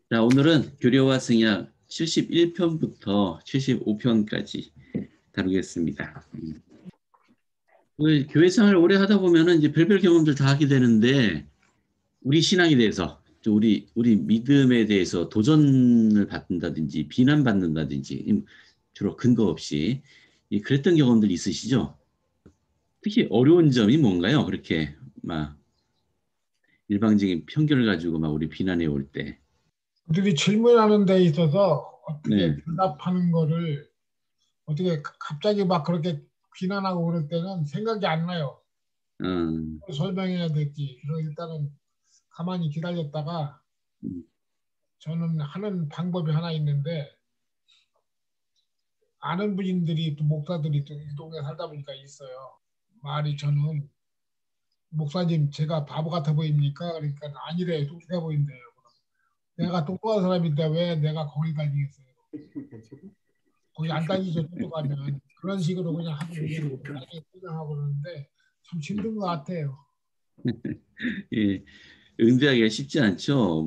자, 오늘은 교려와 승약 71편부터 75편까지 다루겠습니다. 교회 생활을 오래 하다 보면은 이제 별별 경험들 다 하게 되는데, 우리 신앙에 대해서, 또 우리 믿음에 대해서 도전을 받는다든지, 비난받는다든지, 주로 근거 없이, 그랬던 경험들 있으시죠? 특히 어려운 점이 뭔가요? 그렇게 막 일방적인 편견을 가지고 막 우리 비난해 올 때. 그들이 질문하는 데 있어서 어떻게 네. 대답하는 거를 어떻게 갑자기 막 그렇게 비난하고 그럴 때는 생각이 안 나요. 음, 뭘 설명해야 될지. 그래서 일단은 가만히 기다렸다가 음, 저는 하는 방법이 하나 있는데 아는 분들이 또 목사들이 또 이 동네 살다 보니까 있어요. 말이 저는 목사님 제가 바보 같아 보입니까? 그러니까 아니래 똑똑해 보인대요. 내가 똑똑한 사람인데 왜 내가 거기 다니겠어요? 거기 안 다니죠 똑똑하면 그런 식으로 그냥 하고 그냥 나중에 포장하고 그러는데 참 힘든 것 같아요. 예, 응대하기가 쉽지 않죠.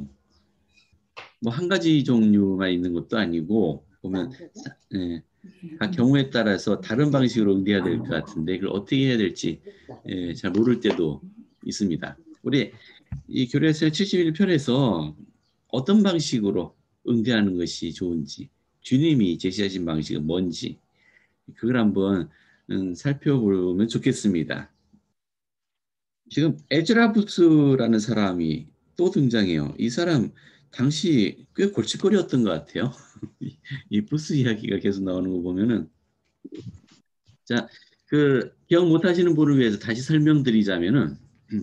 뭐 한 가지 종류만 있는 것도 아니고 보면 예, 각 경우에 따라서 다른 방식으로 응대해야 될 것 같은데 그걸 어떻게 해야 될지 잘 모를 때도 있습니다. 우리 이 교례서 71편에서 어떤 방식으로 응대하는 것이 좋은지, 주님이 제시하신 방식은 뭔지 그걸 한번 살펴보면 좋겠습니다. 지금 에즈라부스라는 사람이 또 등장해요. 이 사람 당시 꽤 골칫거리였던 것 같아요. 이 부스 이야기가 계속 나오는 거 보면은 자, 기억 못 하시는 분을 위해서 다시 설명드리자면은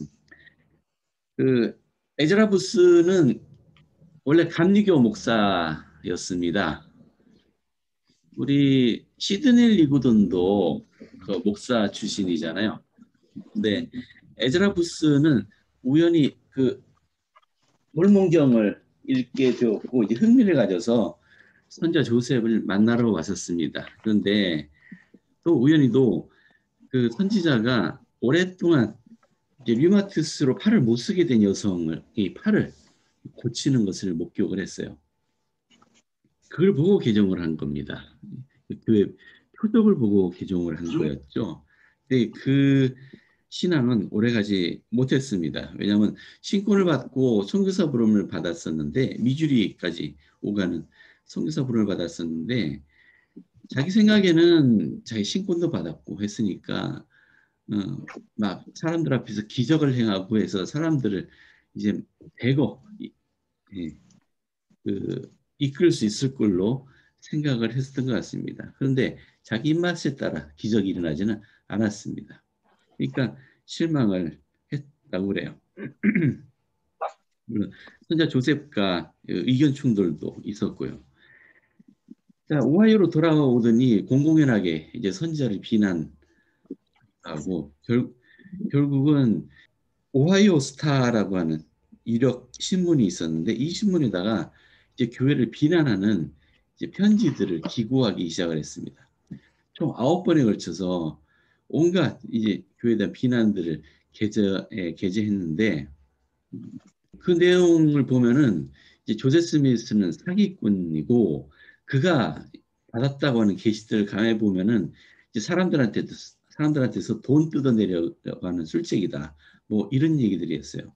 그 에즈라부스는 원래 감리교 목사였습니다. 우리 시드넬 리구던도 그 목사 출신이잖아요. 근데 에즈라부스는 우연히 그 몰몬경을 읽게 되었고 이제 흥미를 가져서 선자 조셉을 만나러 왔었습니다. 그런데 또 우연히도 그 선지자가 오랫동안 이제 류마티스로 팔을 못 쓰게 된 여성을 이 팔을 고치는 것을 목격을 했어요. 그걸 보고 개종을 한 겁니다. 그 표적을 보고 개종을 한 거였죠. 근데 그 신앙은 오래가지 못했습니다. 왜냐하면 신권을 받고 선교사 부름을 받았었는데 미주리까지 오가는 선교사 부름을 받았었는데 자기 생각에는 자기 신권도 받았고 했으니까 막 사람들 앞에서 기적을 행하고 해서 사람들을 이제 대거 예, 이끌 수 있을 걸로 생각을 했었던 것 같습니다. 그런데 자기 입맛에 따라 기적이 일어나지는 않았습니다. 그러니까 실망을 했다고 그래요. 물론 선자 조셉과 의견 충돌도 있었고요. 자, 오하이오로 돌아오더니 공공연하게 이제 선지자를 비난하고 결국은 오하이오 스타라고 하는 이력 신문이 있었는데 이 신문에다가 이제 교회를 비난하는 이제 편지들을 기고하기 시작을 했습니다. 총 9번에 걸쳐서 온갖 이제 교회에 대한 비난들을 게재했는데 그 내용을 보면은 이제 조세 스미스는 사기꾼이고 그가 받았다고 하는 게시들을 가만히 보면은 이제 사람들한테서 돈 뜯어내려고 하는 술책이다. 뭐 이런 얘기들이 있어요.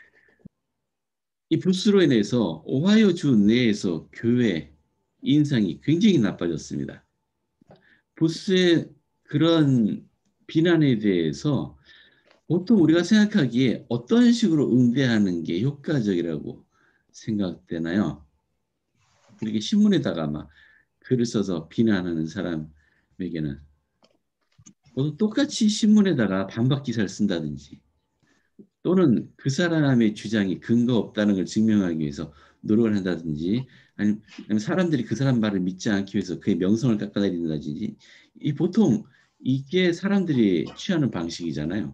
이 부스로 인해서 오하이오 주 내에서 교회 인상이 굉장히 나빠졌습니다. 부스의 그런 비난에 대해서 보통 우리가 생각하기에 어떤 식으로 응대하는 게 효과적이라고 생각되나요? 그렇게 신문에다가 막 글을 써서 비난하는 사람에게는 모두 똑같이 신문에다가 반박 기사를 쓴다든지 또는 그 사람의 주장이 근거 없다는 걸 증명하기 위해서 노력을 한다든지 아니면 사람들이 그 사람 말을 믿지 않기 위해서 그의 명성을 깎아내린다든지 보통 이게 사람들이 취하는 방식이잖아요.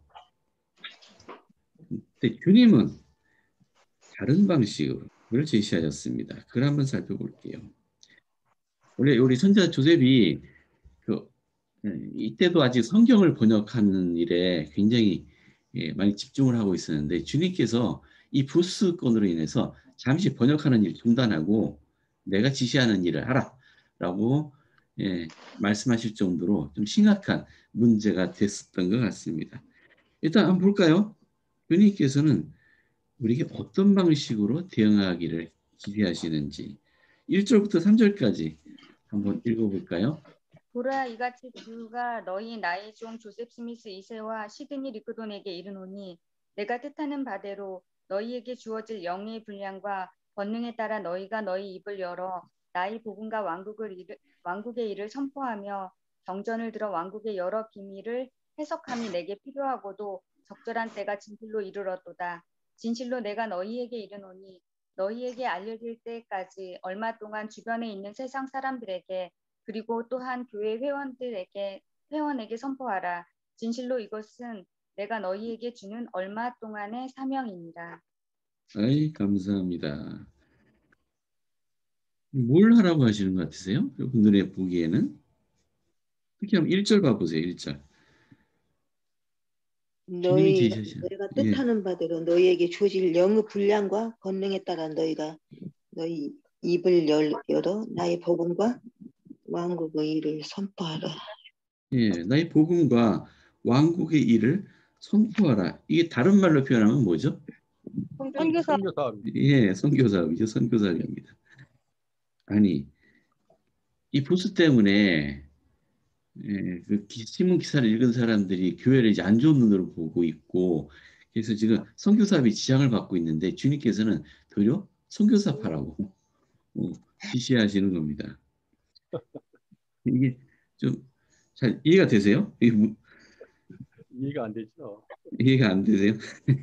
근데 주님은 다른 방식으로 제시하셨습니다. 그걸 한번 살펴볼게요. 원래 우리 선지자 조셉이 그, 이때도 아직 성경을 번역하는 일에 굉장히 많이 집중을 하고 있었는데 주님께서 이 부스건으로 인해서 잠시 번역하는 일 중단하고 내가 지시하는 일을 하라라고 말씀하실 정도로 좀 심각한 문제가 됐었던 것 같습니다. 일단 한번 볼까요? 교수님께서는 우리에게 어떤 방식으로 대응하기를 기대하시는지 1절부터 3절까지 한번 읽어볼까요? 보라, 이같이 주가 너희 나의 종 조셉 스미스 2세와 시드니 리크돈에게 이르노니 내가 뜻하는 바대로 너희에게 주어질 영의 분량과 권능에 따라 너희가 너희 입을 열어 나의 복음과 왕국의 일을 선포하며 경전을 들어 왕국의 여러 비밀을 해석함이 내게 필요하고도 적절한 때가 진실로 이르렀도다. 진실로 내가 너희에게 이르노니 너희에게 알려질 때까지 얼마 동안 주변에 있는 세상 사람들에게 그리고 또한 교회 회원에게 선포하라. 진실로 이것은 내가 너희에게 주는 얼마 동안의 사명입니다. 아이, 감사합니다. 뭘 하라고 하시는 것 같으세요? 눈에 보기에는? 특히 한번 1절 봐보세요. 1절. 너희가 예. 뜻하는 바대로 너희에게 주어질 영의 분량과 권능에 따라 너희가 너희 입을 열어 나의 복음과 왕국의 일을 선포하라. 예, 나의 복음과 왕국의 일을 선포하라. 이게 다른 말로 표현하면 뭐죠? 선교사. 예, 선교사업이죠. 선교사업입니다. 아니, 이 보수 때문에 그 신문 기사를 읽은 사람들이 교회를 이제 안 좋은 눈으로 보고 있고, 그래서 지금 선교사업이 지장을 받고 있는데 주님께서는 도리어 선교사파라고 지시하시는 겁니다. 이게 좀 잘 이해가 되세요? 이해가 안 되죠. 이해가 안 되세요?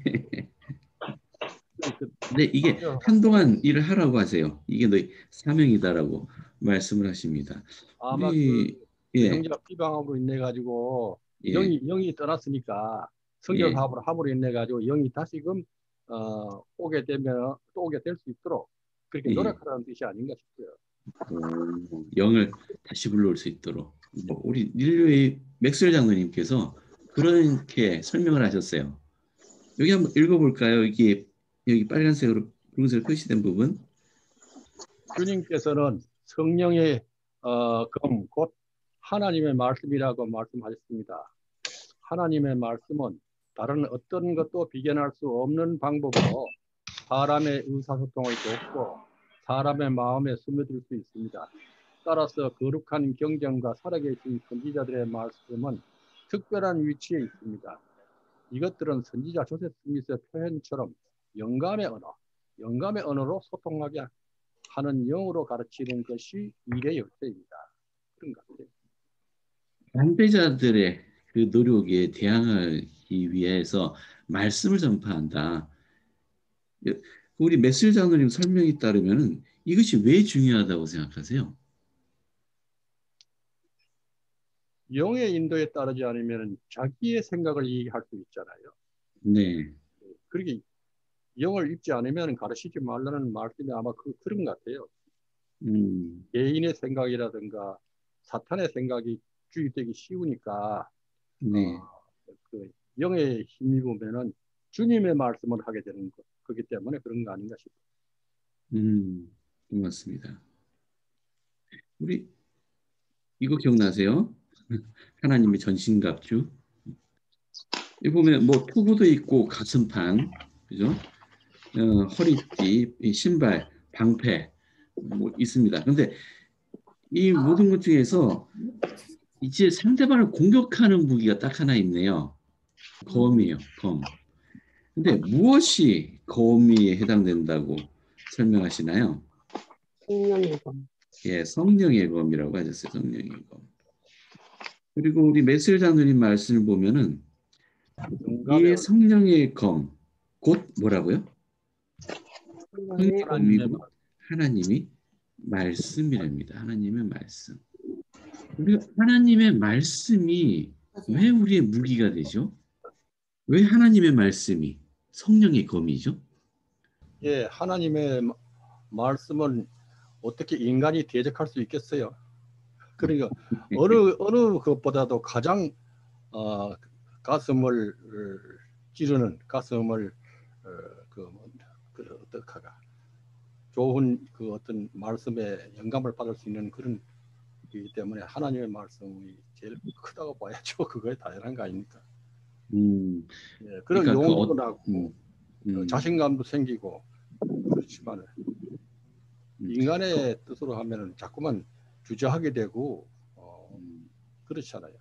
근데 이게 한동안 일을 하라고 하세요. 이게 너희 사명이다라고 말씀을 하십니다. 아마 형제가 비방함으로 인해 가지고 영이 떠났으니까 선교 사업을 함으로 인해 가지고 영이 다시금 오게 되면 또 오게 될 수 있도록 그렇게 노력하라는 뜻이 아닌가 싶고요. 영을 다시 불러올 수 있도록 우리 릴류의 맥스웰 장로님께서 그렇게 설명을 하셨어요. 여기 한번 읽어볼까요? 여기 빨간색으로 붉은색으로 표시된 부분. 주님께서는 성령의 검, 곧 하나님의 말씀이라고 말씀하셨습니다. 하나님의 말씀은 다른 어떤 것도 비견할 수 없는 방법으로 사람의 의사소통을 돕고 사람의 마음에 스며들 수 있습니다. 따라서 거룩한 경전과 살아계신 선지자들의 말씀은 특별한 위치에 있습니다. 이것들은 선지자 조셉 스미스의 표현처럼 영감의 언어로 소통하게 하는 영으로 가르치는 것이 일의 열쇠입니다. 그런 것 같아요. 반대자들의 그 노력에 대항하기 위해서 말씀을 전파한다. 우리 메슬 장로님 설명에 따르면 이것이 왜 중요하다고 생각하세요? 영의 인도에 따르지 않으면 자기의 생각을 얘기할 수 있잖아요. 네. 그렇게 영을 읽지 않으면 가르치지 말라는 말씀이 아마 그런 것 같아요. 개인의 생각이라든가 사탄의 생각이 주입되기 쉬우니까 그 영의 힘입으면은 주님의 말씀을 하게 되는 거기 때문에 그런 거 아닌가 싶어요. 고맙습니다. 우리 이거 기억나세요? 하나님의 전신갑주. 여기 보면 뭐 투구도 있고 가슴판, 그죠? 허리띠, 신발, 방패 뭐 있습니다. 근데 이 모든 것 중에서 이제 상대방을 공격하는 무기가 딱 하나 있네요. 검이에요. 검. 근데 무엇이 검에 해당된다고 설명하시나요? 성령의 검. 예, 성령의 검이라고 하셨어요. 성령의 검. 그리고 우리 메슬 장로님 말씀을 보면은 이 성령의 검, 곧 뭐라고요? 성령의 검이고 하나님이 말씀이랍니다. 하나님의 말씀. 우리가 하나님의 말씀이 왜 우리의 무기가 되죠? 왜 하나님의 말씀이 성령의 검이죠? 예, 하나님의 말씀은 어떻게 인간이 대적할 수 있겠어요? 그러니까 어느 것보다도 가장 가슴을 찌르는 가슴을 어떡하가 좋은 그 어떤 말씀에 영감을 받을 수 있는 그런 이기 때문에 하나님의 말씀이 제일 크다고 봐야죠. 그거에 당연한 거 아닙니까? 예, 그런 그러니까 용기도 나고 음, 자신감도 생기고 그렇지만 음, 인간의 뜻으로 하면은 자꾸만 주저하게 되고 그렇잖아요.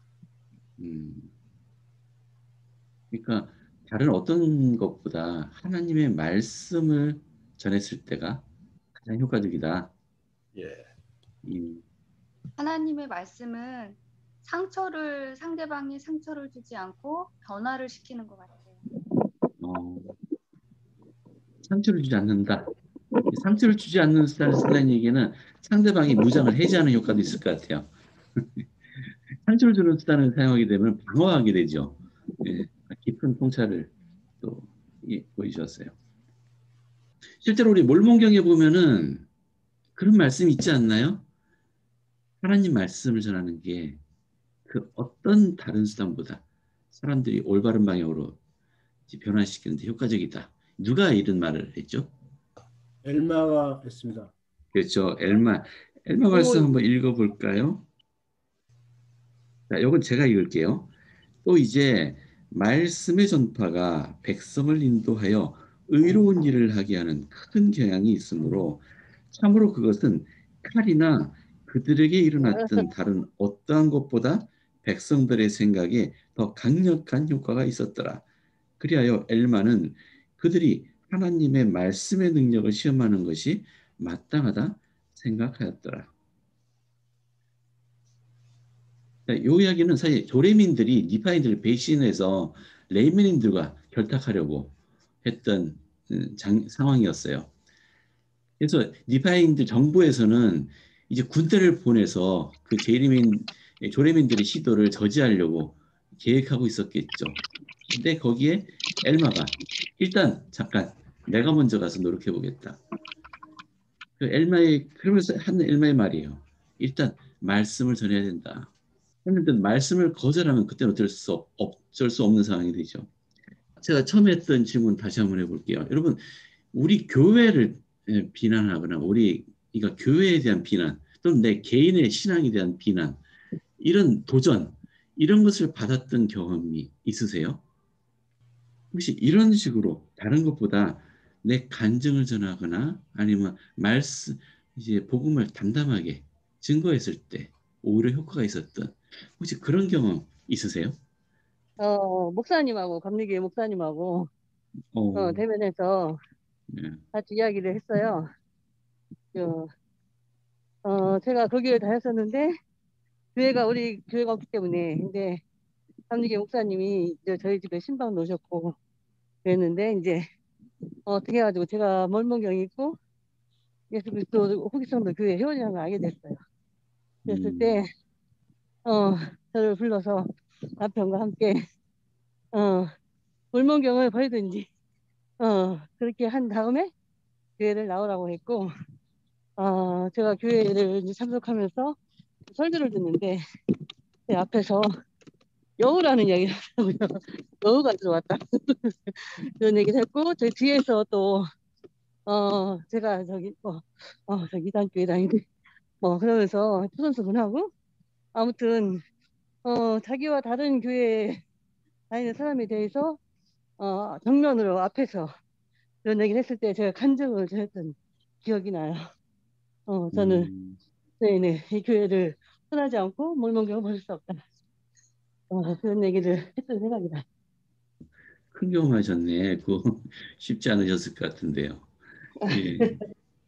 그러니까 다른 어떤 것보다 하나님의 말씀을 전했을 때가 가장 효과적이다. 예. 하나님의 말씀은 상대방이 상처를 주지 않고 변화를 시키는 것 같아요. 상처를 주지 않는다. 상처를 주지 않는다는 얘기는 상대방이 무장을 해제하는 효과도 있을 것 같아요. 상처를 주는 수단을 사용하게 되면 방어하게 되죠. 예, 깊은 통찰을 또 보여주셨어요. 실제로 우리 몰몬경에 보면은 그런 말씀이 있지 않나요? 하나님 말씀을 전하는 게 그 어떤 다른 수단보다 사람들이 올바른 방향으로 변화시키는 데 효과적이다. 누가 이런 말을 했죠? 엘마가 했습니다. 그렇죠. 엘마 말씀 한번 읽어볼까요? 자, 이건 제가 읽을게요. 또 이제 말씀의 전파가 백성을 인도하여 의로운 일을 하게 하는 큰 경향이 있으므로 참으로 그것은 칼이나 그들에게 일어났던 다른 어떠한 것보다 백성들의 생각에 더 강력한 효과가 있었더라. 그리하여 엘마는 그들이 하나님의 말씀의 능력을 시험하는 것이 마땅하다 생각하였더라. 이 이야기는 사실 조레민들이 니파인들을 배신해서 레이맨인들과 결탁하려고 했던 상황이었어요. 그래서 니파인들 정부에서는 이제 군대를 보내서 그 조레민들의 시도를 저지하려고 계획하고 있었겠죠. 근데 거기에 엘마가 일단 잠깐 내가 먼저 가서 노력해 보겠다. 그러면서 한 엘마의 말이에요. 일단 말씀을 전해야 된다. 했는데 말씀을 거절하면 그때는 어쩔 수 없는 상황이 되죠. 제가 처음에 했던 질문 다시 한번 해볼게요. 여러분, 우리 교회를 비난하거나 그러니까 교회에 대한 비난 또는 내 개인의 신앙에 대한 비난 이런 도전 이런 것을 받았던 경험이 있으세요? 혹시 이런 식으로 다른 것보다 내 간증을 전하거나 아니면 이제 복음을 담담하게 증거했을 때 오히려 효과가 있었던 혹시 그런 경험 있으세요? 목사님하고 감리교회 목사님하고 어, 대면해서 네. 같이 이야기를 했어요. 제가 그 교회 다녔었는데 우리 교회가 없기 때문에 근데 감리교회 목사님이 이제 저희 집에 신방 놓으셨고 그랬는데 이제 어떻게 해가지고 제가 멀몽경이 있고 예수 그리스도 호기성도 교회 회원이라는 걸 알게 됐어요. 그랬을 때 저를 불러서 남편과 함께 멀몽경을 버리든지 그렇게 한 다음에 교회를 나오라고 했고 제가 교회를 이제 참석하면서 설교를 듣는데 제 앞에서 여우라는 이야기를 하더라고요. 여우가 들어왔다. 그런 얘기를 했고 저희 뒤에서 또 제가 저기 이단교회 다니는데 그러면서 초선수분하고 아무튼 자기와 다른 교회 다니는 사람에 대해서 정면으로 앞에서 그런 얘기를 했을 때 제가 간증을 했던 기억이 나요. 저는 네네 이 교회를 떠나지 않고 몰몬경을 버릴 수 없다. 그런 얘기를 했던 생각이 나요. 큰 경험하셨네. 그거 쉽지 않으셨을 것 같은데요. 예,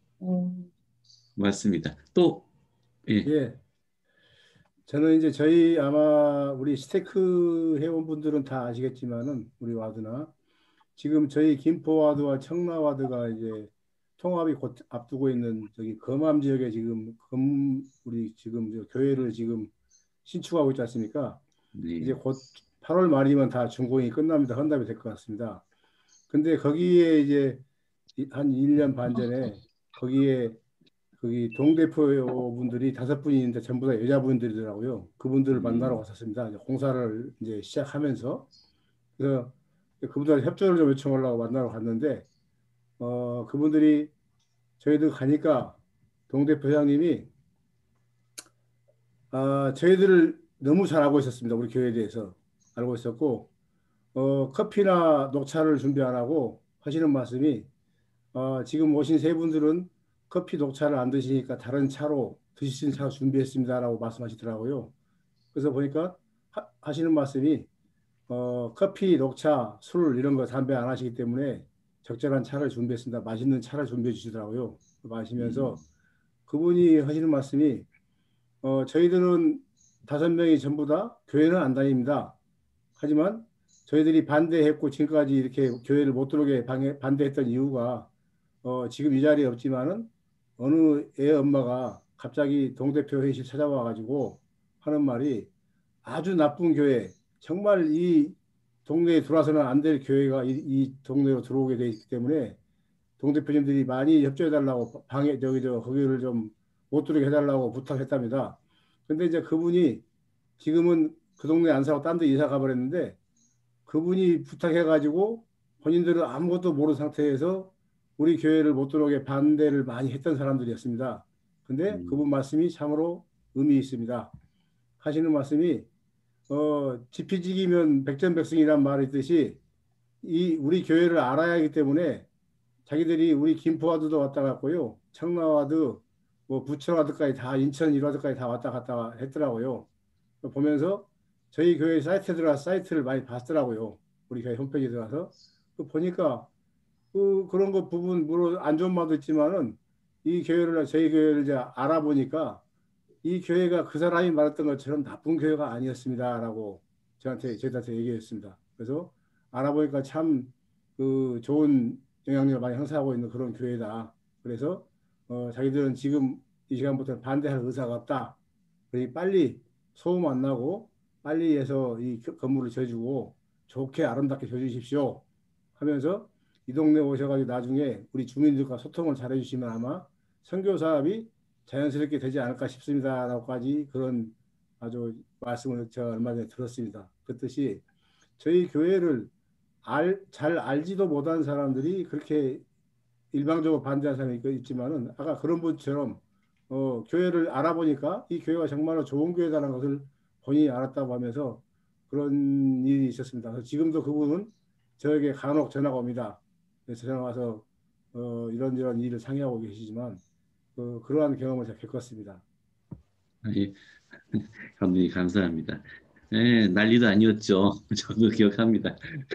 맞습니다. 또 예. 저는 이제 저희 아마 우리 스테크 회원분들은 다 아시겠지만은 우리 와드나 지금 저희 김포 와드와 청라 와드가 이제 통합이 곧 앞두고 있는 저기 검암 지역에 지금 우리 지금 저 교회를 지금 신축하고 있지 않습니까? 네. 이제 곧 8월 말이면 다 준공이 끝납니다. 헌납이 될 것 같습니다. 근데 거기에 이제 한 1년 반 전에 거기 동대표 분들이 5분이 있는데 전부 다 여자분들이더라고요. 그분들을 만나러 갔었습니다. 이제 공사를 이제 시작하면서 그래서 그분들 협조를 좀 요청하려고 만나러 갔는데 그분들이 저희들 가니까 동대표장님이 저희들을 너무 잘 알고 있었습니다. 우리 교회에 대해서 알고 있었고 커피나 녹차를 준비 안 하고 하시는 말씀이 지금 오신 세 분들은 커피, 녹차를 안 드시니까 다른 차로 드실 수 있는 차로 준비했습니다라고 말씀하시더라고요. 그래서 보니까 하시는 말씀이 커피, 녹차, 술 이런 거 담배 안 하시기 때문에 적절한 차를 준비했습니다. 맛있는 차를 준비해 주시더라고요. 마시면서 그분이 하시는 말씀이 저희들은 5명이 전부 다 교회는 안 다닙니다. 하지만 저희들이 반대했고 지금까지 이렇게 교회를 못 들어오게 반대했던 이유가 지금 이 자리에 없지만은 어느 애 엄마가 갑자기 동대표 회의실 찾아와 가지고 하는 말이 아주 나쁜 교회, 정말 이 동네에 들어와서는 안 될 교회가 이 동네로 들어오게 돼 있기 때문에 동대표님들이 많이 협조해 달라고 거기를 좀 못 들어오게 해달라고 부탁했답니다. 근데 이제 그분이 지금은 그 동네 안 사고 딴 데 이사 가버렸는데 그분이 부탁해가지고 본인들은 아무것도 모르는 상태에서 우리 교회를 못 들어오게 반대를 많이 했던 사람들이었습니다. 근데 그분 말씀이 참으로 의미 있습니다. 하시는 말씀이 지피지기면 백전백승이란 말이 있듯이 우리 교회를 알아야 하기 때문에 자기들이 우리 김포와드도 왔다 갔고요. 청라와드, 뭐 부천와드까지 다 인천 1와드까지 다 왔다 갔다 했더라고요. 보면서 저희 교회 사이트에 들어가서 사이트를 많이 봤더라고요. 우리 교회 홈페이지에 들어가서 보니까 그런 거 부분 물론 안 좋은 말도 있지만은 저희 교회를 이제 알아보니까 이 교회가 그 사람이 말했던 것처럼 나쁜 교회가 아니었습니다라고 저희한테 얘기했습니다. 그래서 알아보니까 참 좋은 영향력을 많이 행사하고 있는 그런 교회다. 그래서 자기들은 지금 이 시간부터 반대할 의사가 없다. 그러니 빨리 소음 안 나고 빨리 해서 이 건물을 지어주고 좋게 아름답게 지어주십시오 하면서 이 동네 오셔가지고 나중에 우리 주민들과 소통을 잘 해주시면 아마 선교 사업이 자연스럽게 되지 않을까 싶습니다라고까지 그런 아주 말씀을 제가 얼마 전에 들었습니다. 그렇듯이 저희 교회를 잘 알지도 못한 사람들이 그렇게 일방적으로 반대하는 사람이 있지만은 아까 그런 분처럼 교회를 알아보니까 이 교회가 정말로 좋은 교회다라는 것을 본인이 알았다고 하면서 그런 일이 있었습니다. 그래서 지금도 그분은 저에게 간혹 전화가 옵니다. 그래서 전화 와서 이런 일을 상의하고 계시지만 그러한 경험을 제가 겪었습니다. 예, 감독님 감사합니다. 네, 난리도 아니었죠. 저도 기억합니다.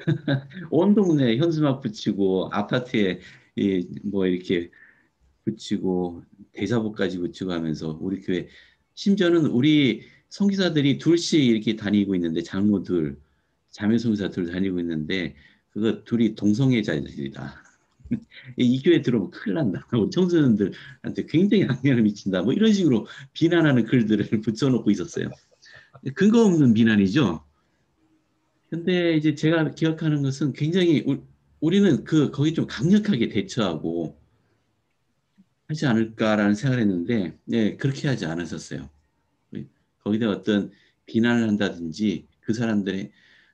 온 동네 현수막 붙이고 아파트에 뭐 이렇게 붙이고 대자보까지 붙이고 하면서 우리 교회 심지어는 우리 선교사들이 둘씩 이렇게 다니고 있는데 장로들 자매 선교사 둘 다니고 있는데 그거 둘이 동성애자들이다. 이 교회 들어오면 큰일 난다. 우리 청소년들한테 굉장히 악영향을 미친다. 뭐 이런 식으로 비난하는 글들을 붙여놓고 있었어요. 근거 없는 비난이죠. 근데 이제 제가 기억하는 것은 굉장히 우리는 거기 좀 강력하게 대처하고 하지 않을까라는 생각을 했는데 그렇게 하지 않았었어요. 거기다 어떤 비난을 한다든지 그 사람들의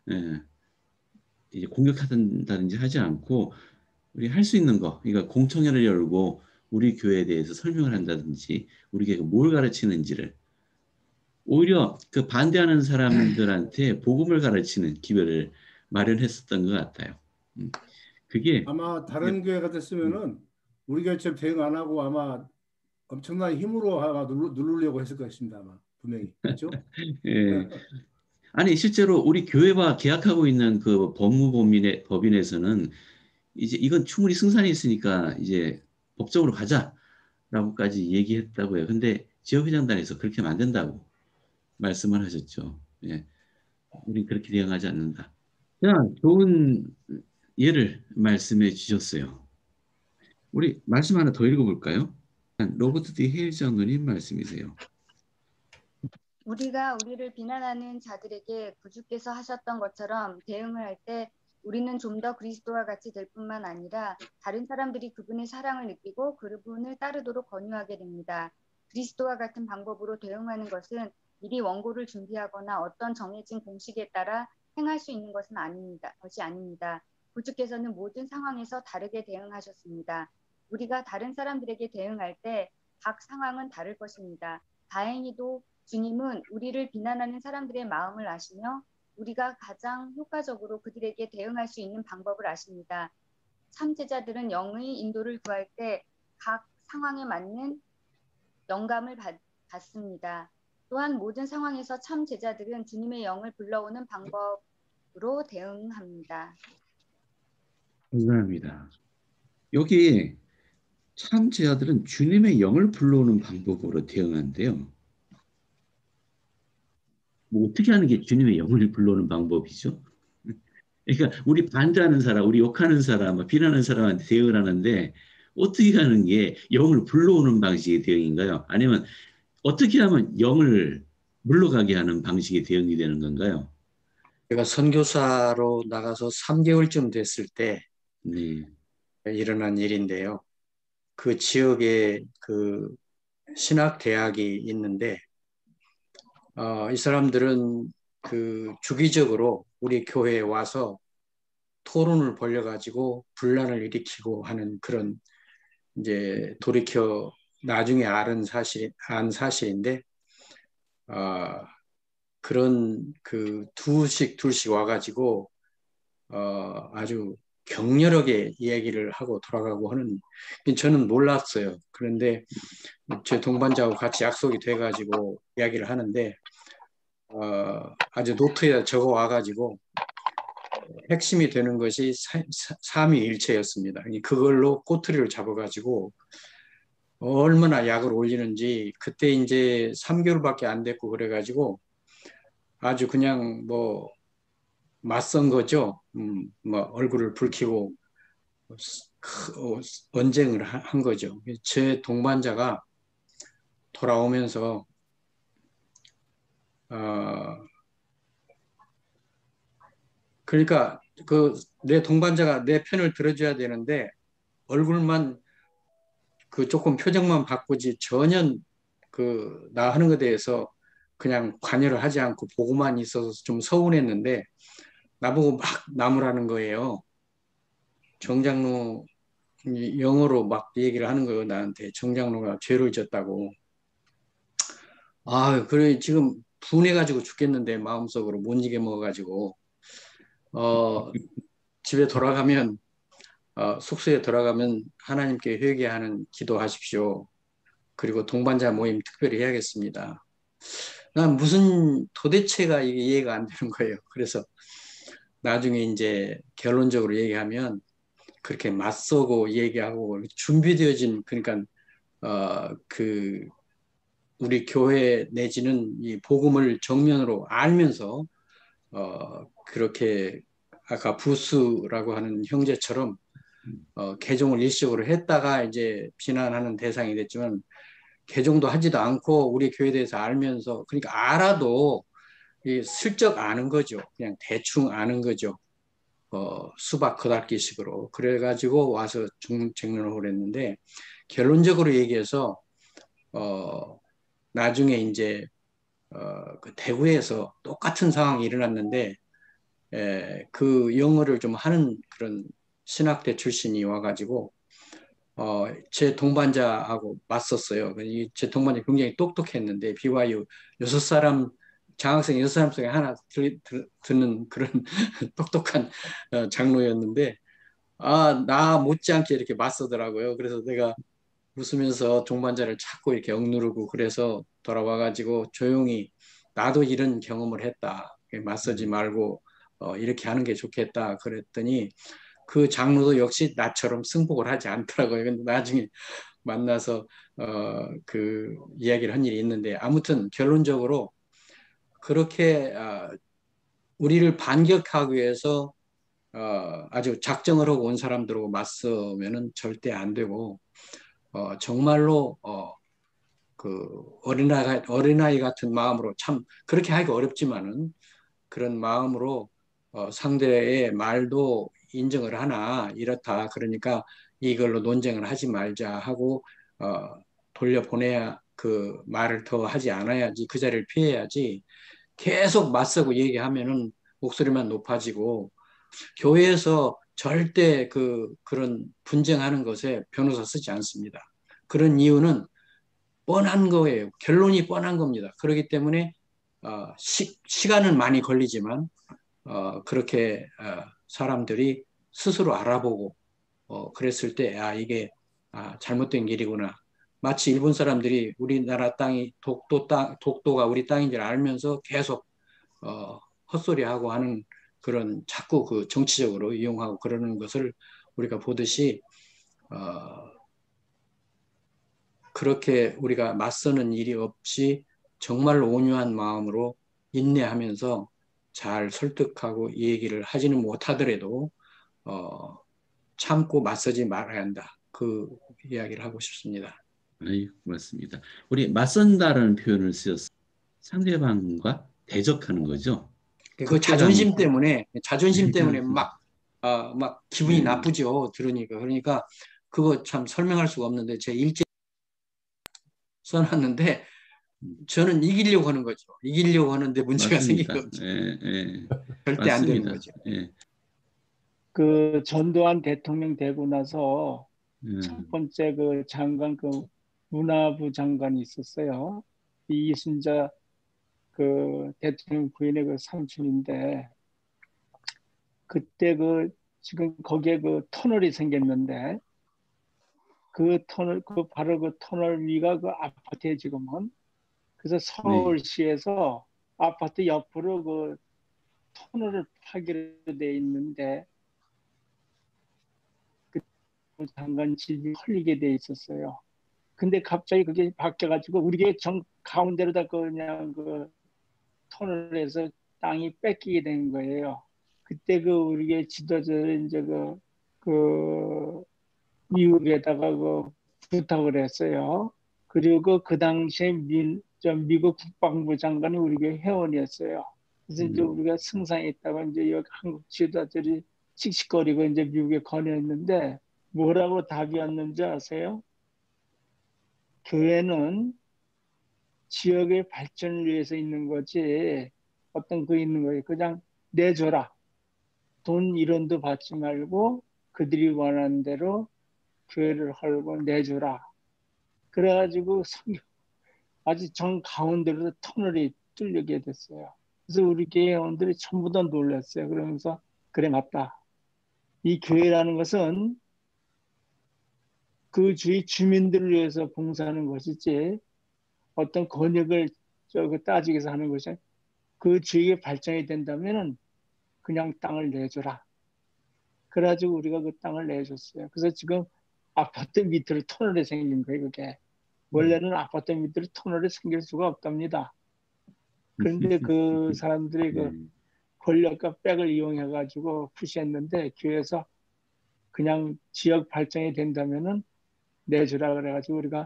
이제 공격한다든지 하지 않고 우리 할 수 있는 거, 그러니까 공청회를 열고 우리 교회에 대해서 설명을 한다든지 우리 교회가 뭘 가르치는지를 오히려 그 반대하는 사람들한테 복음을 가르치는 기회를 마련했었던 것 같아요. 그게 아마 다른 교회가 됐으면은 우리 교회처럼 대응 안 하고 아마 엄청난 힘으로 아마 누르려고 했을 것입니다. 아마 분명히 그렇죠? 예. 아니 실제로 우리 교회와 계약하고 있는 그 법인에서는 이제 이건 충분히 승산이 있으니까 이제 법적으로 가자라고까지 얘기했다고 해요. 근데 지역회장단에서 그렇게 하면 안 된다고 말씀을 하셨죠. 예. 우린 그렇게 대응하지 않는다. 자, 좋은 예를 말씀해 주셨어요. 우리 말씀 하나 더 읽어볼까요? 로버트 D. 헤일 장로님 말씀이세요. 우리가 우리를 비난하는 자들에게 구주께서 하셨던 것처럼 대응을 할 때 우리는 좀 더 그리스도와 같이 될 뿐만 아니라 다른 사람들이 그분의 사랑을 느끼고 그분을 따르도록 권유하게 됩니다. 그리스도와 같은 방법으로 대응하는 것은 미리 원고를 준비하거나 어떤 정해진 공식에 따라 행할 수 있는 것이 아닙니다. 구주께서는 모든 상황에서 다르게 대응하셨습니다. 우리가 다른 사람들에게 대응할 때 각 상황은 다를 것입니다. 다행히도 주님은 우리를 비난하는 사람들의 마음을 아시며 우리가 가장 효과적으로 그들에게 대응할 수 있는 방법을 아십니다. 참제자들은 영의 인도를 구할 때 각 상황에 맞는 영감을 받습니다. 또한 모든 상황에서 참제자들은 주님의 영을 불러오는 방법으로 대응합니다. 감사합니다. 여기 참 제자들은 주님의 영을 불러오는 방법으로 대응한대요. 뭐 어떻게 하는 게 주님의 영을 불러오는 방법이죠? 그러니까 우리 반대하는 사람, 우리 욕하는 사람, 비난하는 사람한테 대응을 하는데 어떻게 하는 게 영을 불러오는 방식의 대응인가요? 아니면 어떻게 하면 영을 물러가게 하는 방식의 대응이 되는 건가요? 제가 선교사로 나가서 3개월쯤 됐을 때 네. 일어난 일인데요. 그 지역에 그 신학대학이 있는데 이 사람들은 그 주기적으로 우리 교회에 와서 토론을 벌여가지고 분란을 일으키고 하는 그런 이제 돌이켜 나중에 안 사실인데 그런 그 둘씩 와가지고 아주 격렬하게 이야기를 하고 돌아가고 하는 저는 몰랐어요. 그런데 제 동반자하고 같이 약속이 돼가지고 이야기를 하는데 아주 노트에다 적어 와가지고 핵심이 되는 것이 삼위일체였습니다. 그걸로 꼬투리를 잡아가지고 얼마나 약을 올리는지 그때 이제 3개월밖에 안 됐고 그래가지고 아주 그냥 뭐 맞선 거죠. 뭐 얼굴을 붉히고 언쟁을 한 거죠. 제 동반자가 돌아오면서 그러니까 그 내 동반자가 내 편을 들어줘야 되는데 얼굴만 그 조금 표정만 바꾸지 전혀 그 나 하는 것에 대해서 그냥 관여를 하지 않고 보고만 있어서 좀 서운했는데 나보고 막 나무라는 거예요. 정장로 영어로 막 얘기를 하는 거예요. 나한테 정장로가 죄를 졌다고. 그래 지금 분해가지고 죽겠는데 마음속으로 못 이겨 먹어가지고 집에 돌아가면 숙소에 돌아가면 하나님께 회개하는 기도하십시오. 그리고 동반자 모임 특별히 해야겠습니다. 난 무슨 도대체가 이게 이해가 안 되는 거예요. 그래서 나중에 이제 결론적으로 얘기하면 그렇게 맞서고 얘기하고 준비되어진 그러니까 그 우리 교회 내지는 이 복음을 정면으로 알면서 그렇게 아까 부스라고 하는 형제처럼 개종을 일시적으로 했다가 이제 비난하는 대상이 됐지만 개종도 하지도 않고 우리 교회에 대해서 알면서 그러니까 알아도 슬쩍 아는 거죠. 그냥 대충 아는 거죠. 수박 겉핥기식으로 그래가지고 와서 쟁론을 했는데 결론적으로 얘기해서 나중에 이제 그 대구에서 똑같은 상황이 일어났는데 그 영어를 좀 하는 그런 신학대 출신이 와가지고 제 동반자하고 맞섰어요. 제 동반자 굉장히 똑똑했는데 BYU 6사람 장학생 6사람 중에 하나 듣는 그런 똑똑한 장로였는데 나 못지않게 이렇게 맞서더라고요. 그래서 내가 웃으면서 동반자를 찾고 이렇게 억누르고 그래서 돌아와가지고 조용히 나도 이런 경험을 했다. 맞서지 말고 이렇게 하는 게 좋겠다. 그랬더니 그 장로도 역시 나처럼 승복을 하지 않더라고요. 근데 나중에 만나서 그 이야기를 한 일이 있는데 아무튼 결론적으로 그렇게 우리를 반격하기 위해서 아주 작정을 하고 온 사람들하고 맞서면은 절대 안 되고 정말로 그 어린아이 같은 마음으로 참 그렇게 하기가 어렵지만은 그런 마음으로 상대의 말도 인정을 하나 이렇다. 그러니까 이걸로 논쟁을 하지 말자 하고 돌려보내야 그 말을 더 하지 않아야지 그 자리를 피해야지 계속 맞서고 얘기하면은 목소리만 높아지고 교회에서 절대 그런 분쟁하는 것에 변호사 쓰지 않습니다. 그런 이유는 뻔한 거예요. 결론이 뻔한 겁니다. 그렇기 때문에 시간은 많이 걸리지만 그렇게 사람들이 스스로 알아보고 그랬을 때 이게 잘못된 길이구나. 마치 일본 사람들이 우리나라 땅이 독도가 우리 땅인 줄 알면서 계속 헛소리하고 하는 그런 자꾸 그 정치적으로 이용하고 그러는 것을 우리가 보듯이 그렇게 우리가 맞서는 일이 없이 정말 온유한 마음으로 인내하면서 잘 설득하고 이 얘기를 하지는 못하더라도 참고 맞서지 말아야 한다. 그 이야기를 하고 싶습니다. 아이, 고맙습니다. 우리 맞선다라는 표현을 쓰였어요. 상대방과 대적하는 거죠. 그 자존심 때문에 네. 막 기분이 나쁘죠. 그러니까 그거 참 설명할 수가 없는데 제 일제 써놨는데 저는 이기려고 하는 거죠. 이기려고 하는데 문제가 생긴 거죠. 절대 안 되는 거죠. 그 전두환 대통령 되고 나서 첫 번째 그 장관, 그 문화부 장관이 있었어요. 이순자 그 대통령 부인의 그 삼촌인데, 그때 지금 거기에 그 터널이 생겼는데, 그 터널, 바로 그 터널 위가 그 아파트에 지금은. 그래서 서울시에서 아파트 옆으로 그 터널을 파기로 돼 있는데, 그 장관 집이 헐리게 돼 있었어요. 근데 갑자기 그게 바뀌어가지고 우리의 가운데로다 그냥 그 터널에서 땅이 뺏기게 된 거예요. 그때 우리의 지도자들 이제 미국에다가 부탁을 했어요. 그리고 그 당시에 미국 국방부 장관이 우리의 회원이었어요. 그래서 이제 우리가 승상했다가 이제 여기 한국 지도자들이 씩씩거리고 이제 미국에 건의했는데 뭐라고 답이 왔는지 아세요? 교회는 지역의 발전을 위해서 있는 거지 어떤 있는 거예요. 그냥 내줘라. 돈 1원도 받지 말고 그들이 원하는 대로 교회를 헐고 내줘라. 그래가지고 아주 정 가운데로 터널이 뚫리게 됐어요. 그래서 우리 교회 회원들이 전부 다 놀랐어요. 그러면서 그래 맞다. 이 교회라는 것은 그 주위 주민들을 위해서 봉사하는 것이지 어떤 권익을 따지기 위해서 하는 것이 그 주위에 발전이 된다면은 그냥 땅을 내줘라. 그래가지고 우리가 그 땅을 내줬어요. 그래서 지금 아파트 밑으로 터널이 생긴 거예요. 그게 원래는 아파트 밑으로 터널이 생길 수가 없답니다. 그런데 그 사람들이 그 권력과 백을 이용해가지고 푸시했는데 교회에서 그냥 지역 발전이 된다면은 내주라 그래가지고 우리가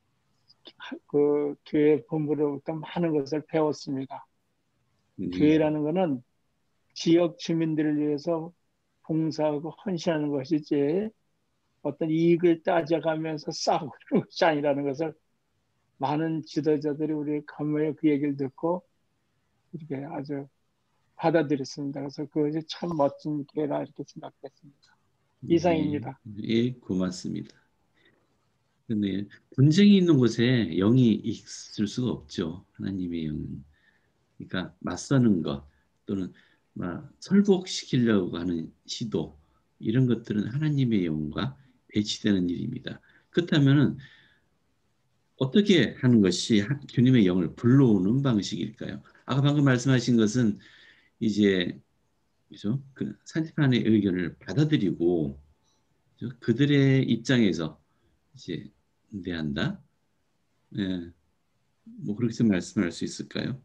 그 교회 본부로부터 많은 것을 배웠습니다. 교회라는 것은 지역 주민들을 위해서 봉사하고 헌신하는 것이지 어떤 이익을 따져가면서 싸우고 그런 것이 아니라는 것을 많은 지도자들이 우리 감회의 그 얘기를 듣고 이렇게 아주 받아들였습니다. 그래서 그것이 참 멋진 교회라 이렇게 생각했습니다. 이상입니다. 예, 고맙습니다. 근데 분쟁이 있는 곳에 영이 있을 수가 없죠. 하나님의 영은. 그러니까 맞서는 것 또는 설복시키려고 하는 시도 이런 것들은 하나님의 영과 배치되는 일입니다. 그렇다면은 어떻게 하는 것이 주님의 영을 불러오는 방식일까요? 아까 방금 말씀하신 것은 이제 그죠? 그 산지판의 의견을 받아들이고 그죠? 그들의 입장에서 이제 응대한다. 예, 뭐 그렇게 말씀할 수 있을까요?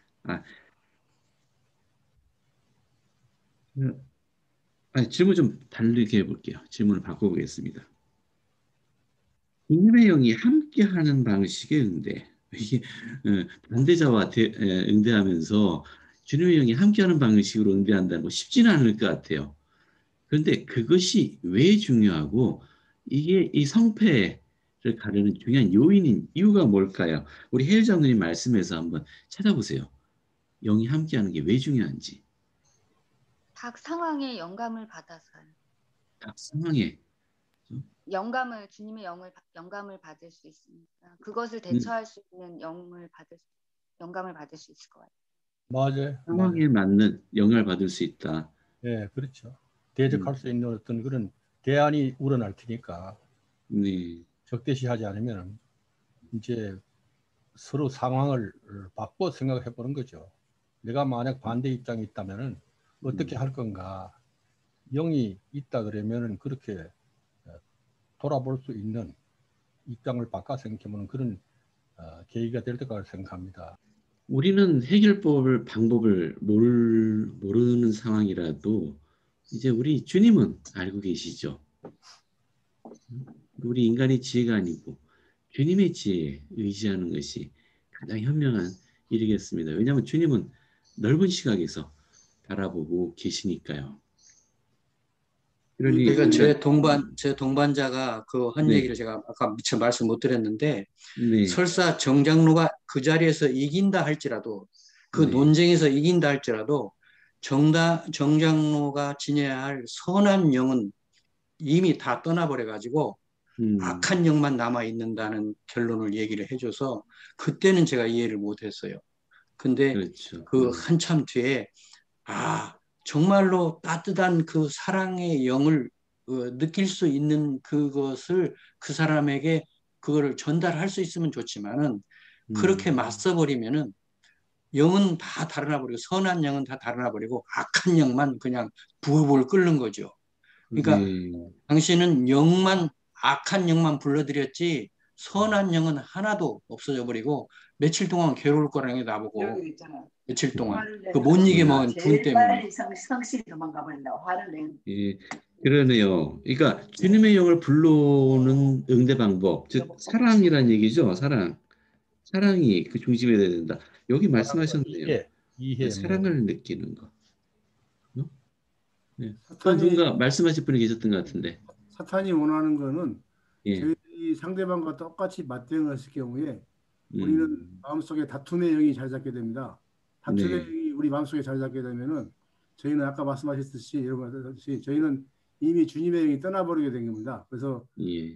질문 좀 다르게 해볼게요. 질문을 바꿔보겠습니다. 주님의 영이 함께하는 방식의 응대. 이게 반대자와 응대하면서 주님의 영이 함께하는 방식으로 응대한다는 거 쉽지는 않을 것 같아요. 그런데 그것이 왜 중요하고 이게 이 성패를 가르는 중요한 요인인 이유가 뭘까요? 우리 혜일 장로님 말씀에서 한번 찾아보세요. 영이 함께하는 게 왜 중요한지. 각 상황에 영감을 받아서요. 각 상황에 영감을 주님의 영감을 받을 수 있으니까 그것을 대처할 수 있는 영감을 받을 수 있을 것 같아요. 맞아요. 상황에 맞는 영향을 받을 수 있다. 네, 그렇죠. 대적할 수 있는 어떤 그런 대안이 우러날 테니까 네. 적대시하지 않으면 이제 서로 상황을 바꿔 생각해 보는 거죠. 내가 만약 반대 입장이 있다면은 어떻게 할 건가. 영이 있다 그러면은 그렇게 돌아볼 수 있는 입장을 바꿔 생각해보는 그런 계기가 될 거라고 생각합니다. 우리는 방법을 모르는 상황이라도 이제 우리 주님은 알고 계시죠. 우리 인간의 지혜가 아니고 주님의 지혜에 의지하는 것이 가장 현명한 일이겠습니다. 왜냐하면 주님은 넓은 시각에서 바라보고 계시니까요. 그러니까 제 동반자가 그 한 네. 얘기를 제가 아까 미처 말씀 못 드렸는데 네. 설사 정장로가 그 자리에서 이긴다 할지라도 그 네. 논쟁에서 이긴다 할지라도 정장로가 지녀야 할 선한 영은 이미 다 떠나버려 가지고 악한 영만 남아 있는다는 결론을 얘기를 해줘서 그때는 제가 이해를 못했어요. 근데 그렇죠. 그 한참 뒤에 정말로 따뜻한 그 사랑의 영을 느낄 수 있는 그것을 그 사람에게 그거를 전달할 수 있으면 좋지만은 그렇게 맞서버리면은 영은 다 달아나버리고 선한 영은 다 달아나버리고 악한 영만 그냥 부글부글 끓는 거죠. 그러니까 당신은 악한 영만 불러들였지 선한 영은 하나도 없어져 버리고 며칠 동안 괴로울 거라는 게 나보고 며칠 동안 그 못 이겨 먹은 분 때문에. 예, 그러네요. 그러니까 주님의 영을 불러오는 응대 방법, 즉 사랑이란 얘기죠. 사랑이 그 중심에 돼야 된다. 여기 말씀하셨네요. 사랑을 느끼는 거. 네. 누군가 말씀하실 분이 계셨던 것 같은데. 사탄이 원하는 거는 예. 저희 상대방과 똑같이 맞대응을 했을 경우에 우리는 마음속에 다툼의 영이 자리 잡게 됩니다. 다툼의 영이 우리 마음속에 자리 잡게 되면은 저희는 아까 말씀하셨듯이 저희는 이미 주님의 영이 떠나버리게 된 겁니다. 그래서 이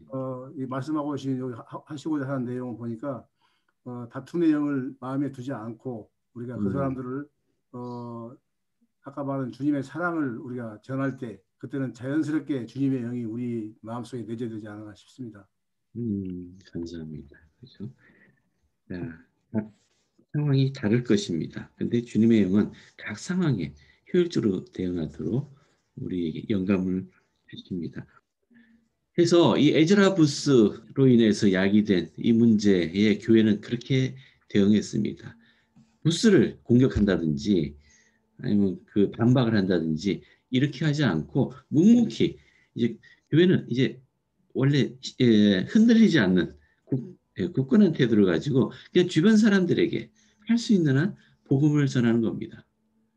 하시고자 하는 내용을 보니까 다툼의 영을 마음에 두지 않고 우리가 그 사람들을 아까 말한 주님의 사랑을 우리가 전할 때 그때는 자연스럽게 주님의 영이 우리 마음속에 내재되지 않나 싶습니다. 감사합니다. 그렇죠? 각 상황이 다를 것입니다. 근데 주님의 영은 각 상황에 효율적으로 대응하도록 우리에게 영감을 주십니다. 그래서 이 에즈라부스로 인해서 야기된 이 문제에 교회는 그렇게 대응했습니다. 부스를 공격한다든지 아니면 그 반박을 한다든지 이렇게 하지 않고 묵묵히 이제 교회는 이제 원래 흔들리지 않는 굳건한 태도를 가지고 그냥 주변 사람들에게 할 수 있는 한 복음을 전하는 겁니다.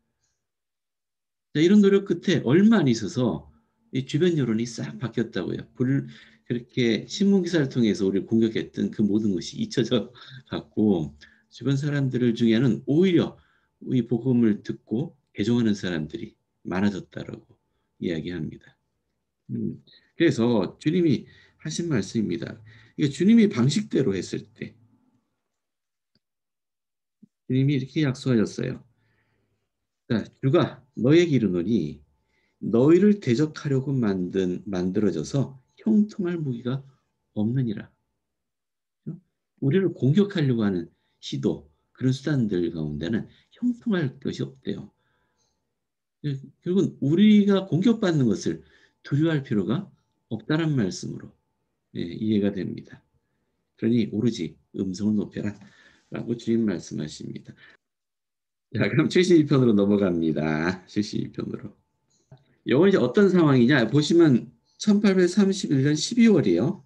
자, 이런 노력 끝에 얼마 안 있어서 이 주변 여론이 싹 바뀌었다고요. 그렇게 신문 기사를 통해서 우리를 공격했던 그 모든 것이 잊혀져 갔고 주변 사람들 중에는 오히려 이 복음을 듣고 개종하는 사람들이 많아졌다라고 이야기합니다. 그래서 주님이 하신 말씀입니다. 이게 주님이 방식대로 했을 때 주님이 이렇게 약속하셨어요. 자, 주가 너에게 이르노니 너희를 대적하려고 만들어져서 형통할 무기가 없느니라. 우리를 공격하려고 하는 시도, 그런 수단들 가운데는 형통할 것이 없대요. 결국은 우리가 공격받는 것을 두려워할 필요가 없다는 말씀으로 이해가 됩니다. 그러니 오로지 음성을 높여라 라고 주님 말씀하십니다. 자, 그럼 72편으로 넘어갑니다. 72편으로. 이건 이제 어떤 상황이냐 보시면 1831년 12월이에요.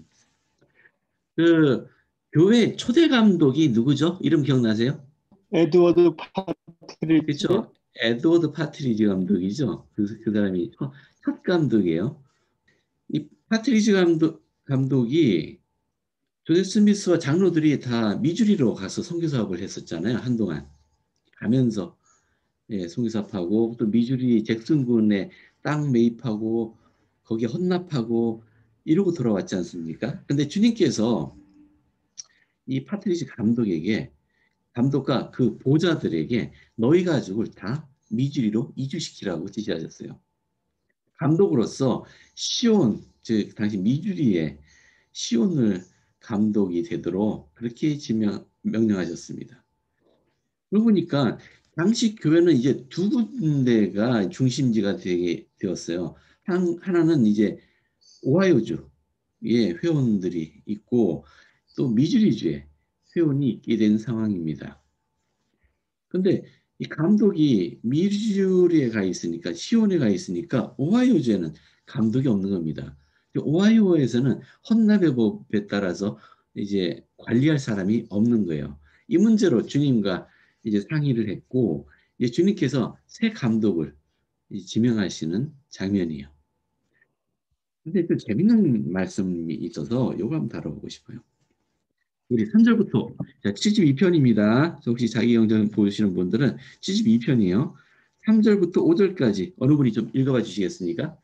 그 교회 초대 감독이 누구죠? 이름 기억나세요? 에드워드 파트리지. 그렇죠. 에드워드 파트리지 감독이죠. 그 사람이 첫 감독이에요. 이 파트리지 감독이 조셉 스미스와 장로들이 다 미주리로 가서 선교 사업을 했었잖아요. 한동안 가면서 선교 사업하고 또 미주리 잭슨군에 땅 매입하고 거기에 헌납하고 이러고 돌아왔지 않습니까? 근데 주님께서 이 파트리시 감독과 그 보좌들에게 너희 가족을 다 미주리로 이주시키라고 지시하셨어요. 감독으로서 시온, 즉 당시 미주리의 시온을 감독이 되도록 그렇게 명령하셨습니다. 그러고 보니까 당시 교회는 이제 두 군데가 중심지가 되었어요. 하나는 이제 오하이오주의 회원들이 있고 또 미주리주의 회원이 있게 된 상황입니다. 근데 이 감독이 미주리에 가 있으니까 시온에 가 있으니까 오하이오주에는 감독이 없는 겁니다. 오하이오에서는 헌납의 법에 따라서 이제 관리할 사람이 없는 거예요. 이 문제로 주님과 이제 상의를 했고 이제 주님께서 새 감독을 지명하시는 장면이에요. 근데 또 재밌는 말씀이 있어서 이거 한번 다뤄보고 싶어요. 우리 3절부터 72편입니다. 혹시 자기 영전 보시는 분들은 72편이에요. 3절부터 5절까지 어느 분이 좀 읽어봐 주시겠습니까?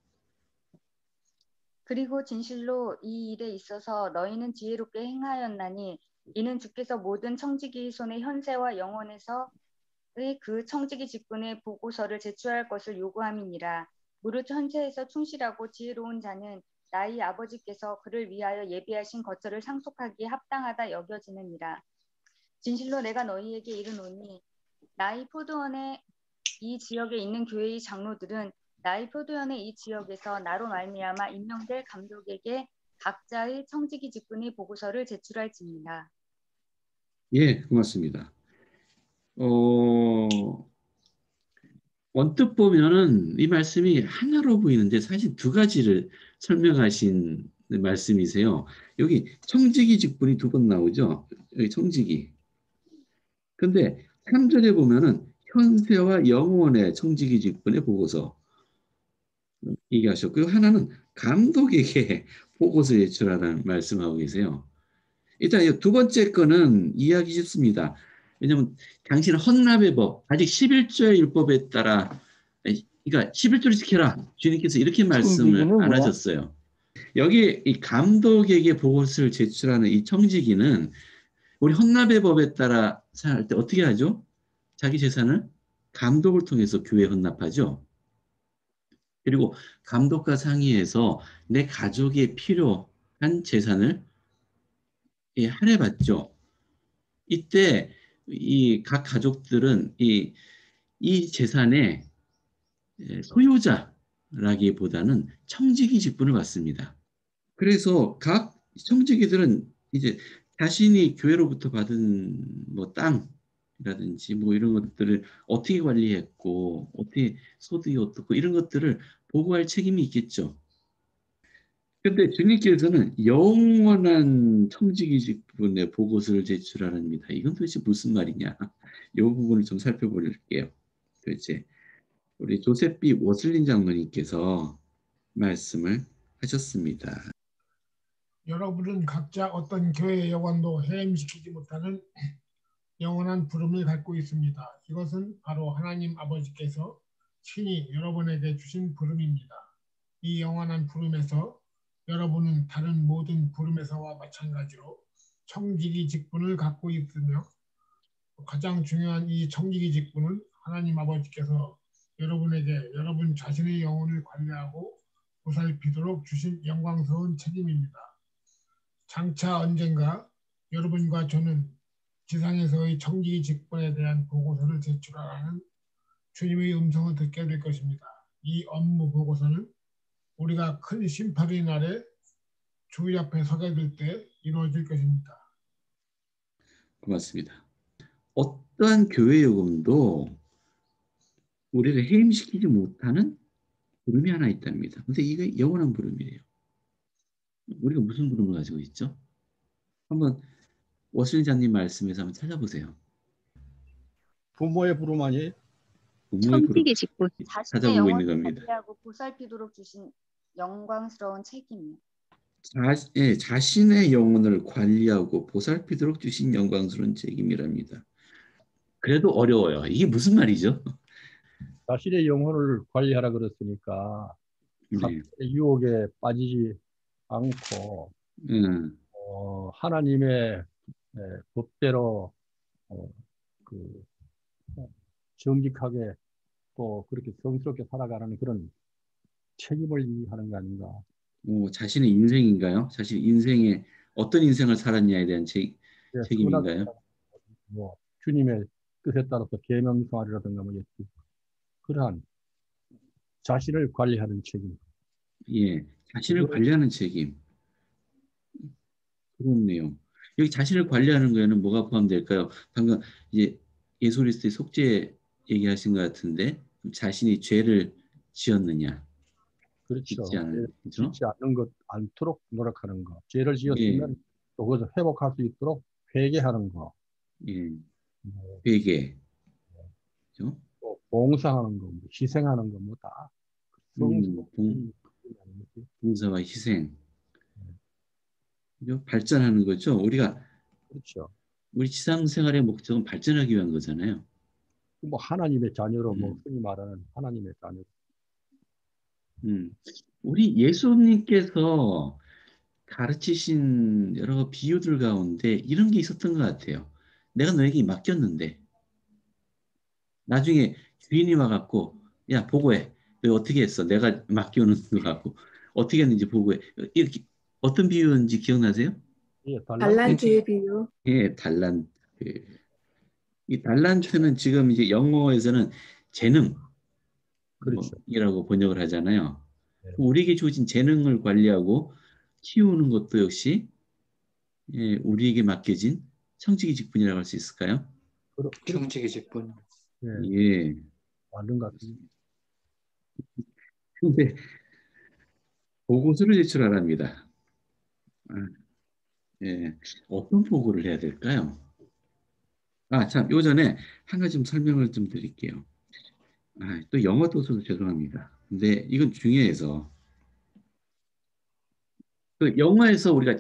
그리고 진실로 이 일에 있어서 너희는 지혜롭게 행하였나니 이는 주께서 모든 청지기 손의 현세와 영원에서의 그 청지기 직분의 보고서를 제출할 것을 요구함이니라. 무릇 현세에서 충실하고 지혜로운 자는 나의 아버지께서 그를 위하여 예비하신 거처를 상속하기에 합당하다 여겨지느니라. 진실로 내가 너희에게 이르노니 나의 포도원의 이 지역에 있는 교회의 장로들은 나의 포도원의 이 지역에서 나로 말미암아 임명될 감독에게 각자의 청지기 직분의 보고서를 제출할지니라. 예, 고맙습니다. 언뜻 보면은 이 말씀이 하나로 보이는데 사실 두 가지를 설명하신 말씀이세요. 여기 청지기 직분이 두 번 나오죠. 여기 청지기. 근데 3절에 보면은 현세와 영원의 청지기 직분의 보고서 얘기하셨고요. 하나는 감독에게 보고서 제출하라는 말씀하고 계세요. 일단 이 두 번째 거는 이해하기 쉽습니다. 왜냐하면 당신은 헌납의 법, 아직 11조의 율법에 따라, 그러니까 11조를 지켜라. 주님께서 이렇게 말씀을 안 하셨어요. 여기 이 감독에게 보고서를 제출하는 이 청지기는 우리 헌납의 법에 따라 살 때 어떻게 하죠? 자기 재산을 감독을 통해서 교회에 헌납하죠. 그리고 감독과 상의해서 내 가족에 필요한 재산을 할애받죠. 이때 이 각 가족들은 이 재산의 소유자라기보다는 청지기 직분을 받습니다. 그래서 각 청지기들은 이제 자신이 교회로부터 받은 뭐 땅이라든지 뭐 이런 것들을 어떻게 관리했고 어떻게 소득이 어떻고 이런 것들을 보고할 책임이 있겠죠. 근데 주님께서는 영원한 청지기 직분의 보고서를 제출하랍니다. 이건 도대체 무슨 말이냐? 이 부분을 좀 살펴볼게요. 도대체 우리 조셉 B. 워슬린 장로님께서 말씀을 하셨습니다. 여러분은 각자 어떤 교회의 여관도 해임시키지 못하는 영원한 부름을 갖고 있습니다. 이것은 바로 하나님 아버지께서 친히 여러분에게 주신 부름입니다. 이 영원한 부름에서 여러분은 다른 모든 부름에서와 마찬가지로 청지기 직분을 갖고 있으며 가장 중요한 이 청지기 직분은 하나님 아버지께서 여러분에게 여러분 자신의 영혼을 관리하고 보살피도록 주신 영광스러운 책임입니다. 장차 언젠가 여러분과 저는 지상에서의 청지기 직분에 대한 보고서를 제출하라는 주님의 음성을 듣게 될 것입니다. 이 업무 보고서는 우리가 큰 심판의 날에 주의 앞에 서게 될 때 이루어질 것입니다. 고맙습니다. 어떠한 교회 요금도 우리를 해임시키지 못하는 부름이 하나 있답니다. 근데 이게 영원한 부름이에요. 우리가 무슨 부름을 가지고 있죠? 한번 워슬리자님 말씀에서 한번 찾아보세요. 부모의 부름 아니에요? 부모의 부름 청지기 직분. 자신의 찾아보고 있는 영혼을 겁니다. 관리하고 보살피도록 주신 영광스러운 책임이요. 자신의 영혼을 관리하고 보살피도록 주신 영광스러운 책임이랍니다. 그래도 어려워요. 이게 무슨 말이죠? 자신의 영혼을 관리하라 그랬으니까 네. 사탄의 유혹에 빠지지 않고 음, 하나님의 법대로 그 정직하게 또 그렇게 성스럽게 살아가는 그런 책임을 하는 거 아닌가. 자신의 인생인가요? 자신 인생에 어떤 인생을 살았냐에 대한 선악, 책임인가요? 뭐 주님의 뜻에 따라서 계명성하리라든가 뭐 그러한 자신을 관리하는 책임. 예, 자신을 그거를 관리하는 책임. 그렇네요. 여기 자신을 관리하는 거에는 뭐가 포함될까요? 방금 이제 예수 그리스도의 속죄 얘기하신 것 같은데 자신이 죄를 지었느냐, 짓지 그렇죠. 않은, 그죠? 짓지 않는 것 않도록 노력하는 거. 죄를 예, 지었으면 또 그것을 회복할 수 있도록 회개하는 거. 예, 뭐, 회개, 그죠? 또 봉사하는 거, 뭐 희생하는 거, 뭐 다 성스러운 봉사와 희생, 그죠? 발전하는 거죠. 그렇죠. 우리 지상생활의 목적은 발전하기 위한 거잖아요. 뭐 하나님의 자녀로 뭐 흔히 말하는 하나님의 자녀. 우리 예수님께서 가르치신 여러 비유들 가운데 이런 게 있었던 것 같아요. 내가 너에게 맡겼는데 나중에 주인이 와갖고 야 보고해. 너 어떻게 했어? 내가 맡겨놓은 것 같고 어떻게 했는지 보고해. 이렇게 어떤 비유인지 기억나세요? 예, 달란트의 비유. 예, 달란트. 이 달란트는 지금 이제 영어에서는 재능 그렇죠. 이라고 번역을 하잖아요. 네. 우리에게 주어진 재능을 관리하고 키우는 것도 역시 예, 우리에게 맡겨진 청지기 직분이라고 할 수 있을까요? 청지기 직분. 예. 맞는 것 같습니다. 근데 보고서를 제출하랍니다. 예. 어떤 보고를 해야 될까요? 참, 요 전에 한 가지 좀 설명을 좀 드릴게요. 또 영어 도서도 죄송합니다. 근데 이건 중요해서 그 영어에서 우리가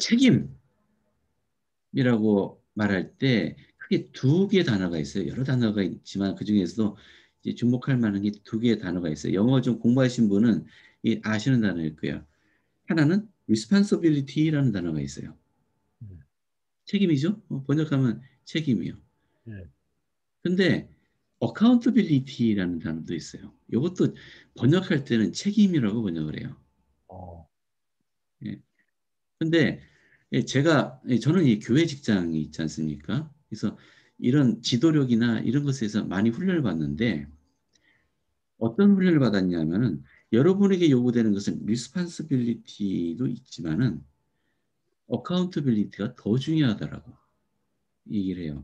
책임이라고 말할 때 크게 두 개의 단어가 있어요. 여러 단어가 있지만 그 중에서도 이제 주목할 만한 게 두 개의 단어가 있어요. 영어 좀 공부하신 분은 아시는 단어일 거예요. 하나는 responsibility라는 단어가 있어요. 책임이죠? 번역하면 책임이요. 근데 accountability라는 단어도 있어요. 이것도 번역할 때는 책임이라고 번역을 해요. 예. 근데 저는 이 교회 직장이 있지 않습니까? 그래서 이런 지도력이나 이런 것에서 많이 훈련을 받는데 어떤 훈련을 받았냐면은 여러분에게 요구되는 것은 responsibility도 있지만은 accountability가 더 중요하다라고 얘기를 해요.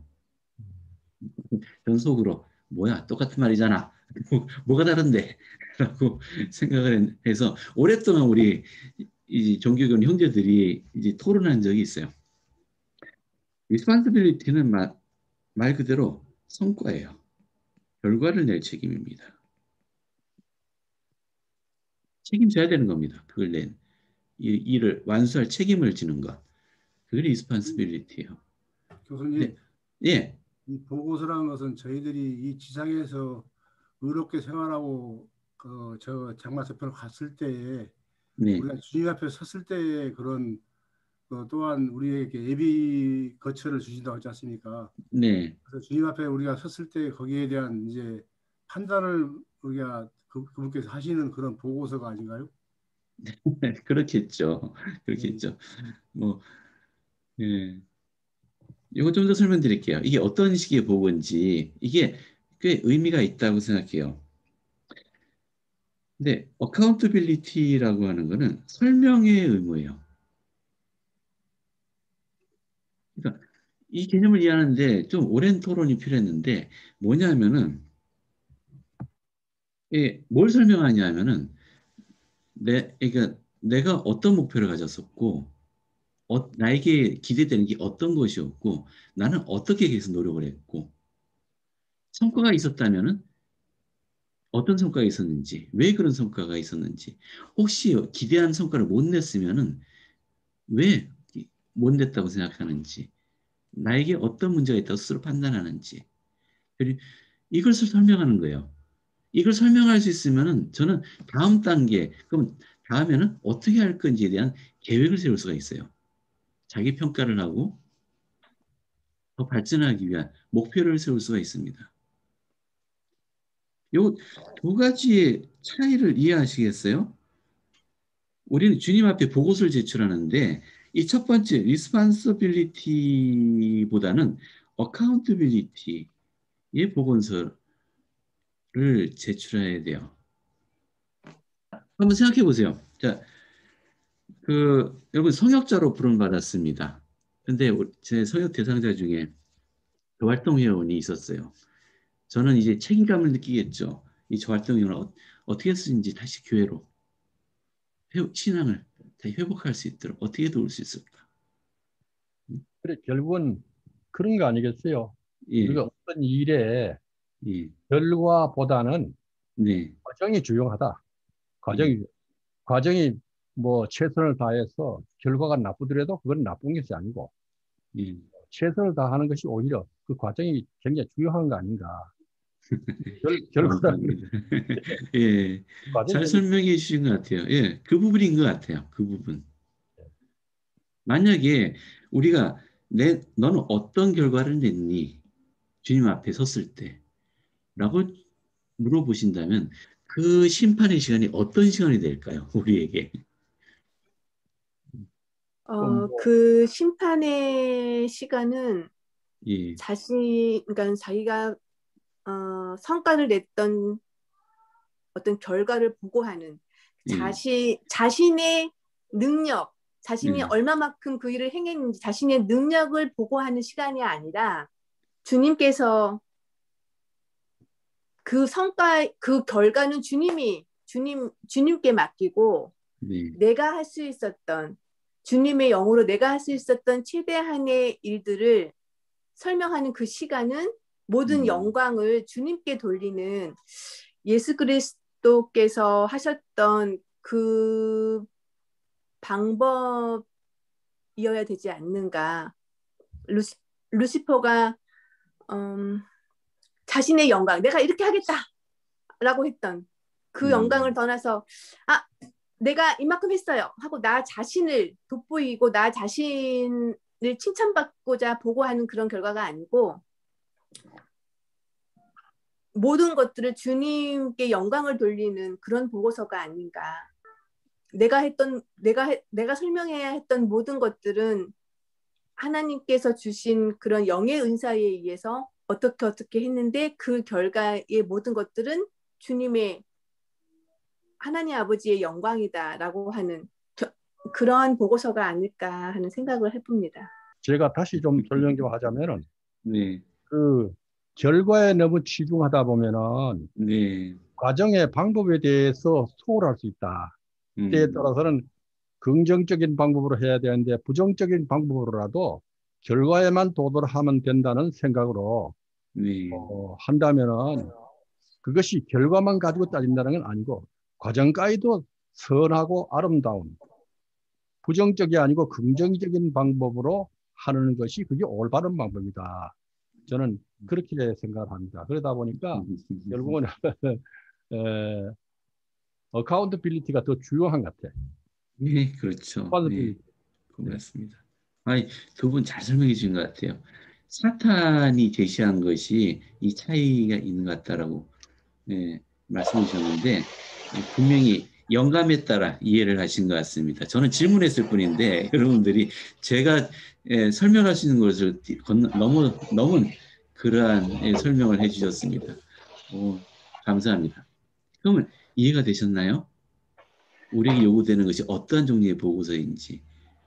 전속으로 뭐야 똑같은 말이잖아. 뭐가 다른데? 라고 생각을 해서 오랫동안 우리 이 종교교원 형제들이 이제 토론한 적이 있어요. responsibility는 말 그대로 성과예요. 결과를 낼 책임입니다. 책임져야 되는 겁니다. 그걸 낸 일을 완수할 책임을 지는 것. 그게 responsibility예요. 교수님, 예. 이 보고서라는 것은 저희들이 이 지상에서 의롭게 생활하고 저 장마서편을 갔을 때에 우리가 주님 앞에 섰을 때의 그런 또한 우리에게 예비 거처를 주신다고 했지 않습니까? 네. 그래서 주님 앞에 우리가 섰을 때 거기에 대한 이제 판단을 우리가 그분께서 하시는 그런 보고서가 아닌가요? 그렇겠죠. 뭐, 예. 이거 좀 더 설명드릴게요. 이게 어떤 식의 보고인지 이게 꽤 의미가 있다고 생각해요. 근데 accountability라고 하는 거는 설명의 의무예요. 그러니까 이 개념을 이해하는데 좀 오랜 토론이 필요했는데 뭐냐면은 뭘 설명하냐면은 그러니까 내가 어떤 목표를 가졌었고 나에게 기대되는 게 어떤 것이었고 나는 어떻게 해서 노력을 했고 성과가 있었다면은 어떤 성과가 있었는지 왜 그런 성과가 있었는지 혹시 기대한 성과를 못 냈으면은 왜 못 냈다고 생각하는지 나에게 어떤 문제가 있다고 스스로 판단하는지 그리고 이것을 설명하는 거예요. 이걸 설명할 수 있으면은 저는 다음 단계 그럼 다음에는 어떻게 할 건지에 대한 계획을 세울 수가 있어요. 자기 평가를 하고 더 발전하기 위한 목표를 세울 수가 있습니다. 요 두 가지의 차이를 이해하시겠어요? 우리는 주님 앞에 보고서를 제출하는데 이 첫 번째 responsibility보다는 accountability의 보고서를 제출해야 돼요. 한번 생각해 보세요. 자, 여러분 성역자로 부름받았습니다. 근데 제 성역 대상자 중에 활동회원이 있었어요. 저는 이제 책임감을 느끼겠죠. 이 활동회원을 어떻게 쓰는지 다시 교회로 신앙을 다시 회복할 수 있도록 어떻게 도울 수 있을까? 그래, 결국은 그런 거 아니겠어요? 예, 우리가 어떤 일에 예, 결과보다는 네, 과정이 중요하다. 예, 과정이 뭐 최선을 다해서 결과가 나쁘더라도 그건 나쁜 것이 아니고 예. 최선을 다하는 것이 오히려 그 과정이 굉장히 중요한 거 아닌가. 결과는 감사합니다. 예, 잘 과정이 설명해 주신 것 같아요. 예, 그 부분인 것 같아요. 그 부분. 만약에 우리가 너는 어떤 결과를 냈니? 주님 앞에 섰을 때 라고 물어보신다면 그 심판의 시간이 어떤 시간이 될까요? 우리에게. 그 심판의 시간은 예, 그러니까 자기가 성과를 냈던 어떤 결과를 보고하는 예, 자신의 능력, 자신이 예, 얼마만큼 그 일을 행했는지 자신의 능력을 보고하는 시간이 아니라 주님께서 그 결과는 주님께 맡기고 네, 내가 할 수 있었던 주님의 영으로 내가 할 수 있었던 최대한의 일들을 설명하는 그 시간은 모든 영광을 주님께 돌리는 예수 그리스도께서 하셨던 그 방법이어야 되지 않는가. 루시퍼가 자신의 영광, 내가 이렇게 하겠다라고 했던 그 영광을 떠나서 내가 이만큼 했어요 하고 나 자신을 돋보이고 나 자신을 칭찬받고자 보고하는 그런 결과가 아니고 모든 것들을 주님께 영광을 돌리는 그런 보고서가 아닌가. 내가 설명해야 했던 모든 것들은 하나님께서 주신 그런 영의 은사에 의해서 어떻게 했는데 그 결과의 모든 것들은 주님의 하나님 아버지의 영광이다라고 하는 그러한 보고서가 아닐까 하는 생각을 해봅니다. 제가 다시 좀 설명 좀 하자면은 네, 그 결과에 너무 치중하다 보면은 네, 과정의 방법에 대해서 소홀할 수 있다. 때에 따라서는 긍정적인 방법으로 해야 되는데 부정적인 방법으로라도 결과에만 도달하면 된다는 생각으로 네, 한다면은 그것이 결과만 가지고 따진다는 건 아니고 과정까지도 선하고 아름다운 부정적이 아니고 긍정적인 방법으로 하는 것이 그게 올바른 방법이다. 저는 그렇게 생각을 합니다. 그러다 보니까 결국은 어카운터빌리티가 더 중요한 것 같아요. 네, 그렇죠. 네, 고맙습니다. 두 분 잘 설명해 주신 것 같아요. 사탄이 제시한 것이 이 차이가 있는 것 같다라고 말씀해 주셨는데 분명히 영감에 따라 이해를 하신 것 같습니다. 저는 질문했을 뿐인데 여러분들이 제가 설명하시는 것을 넘은 그러한 설명을 해주셨습니다. 감사합니다. 그러면 이해가 되셨나요? 우리에게 요구되는 것이 어떠한 종류의 보고서인지.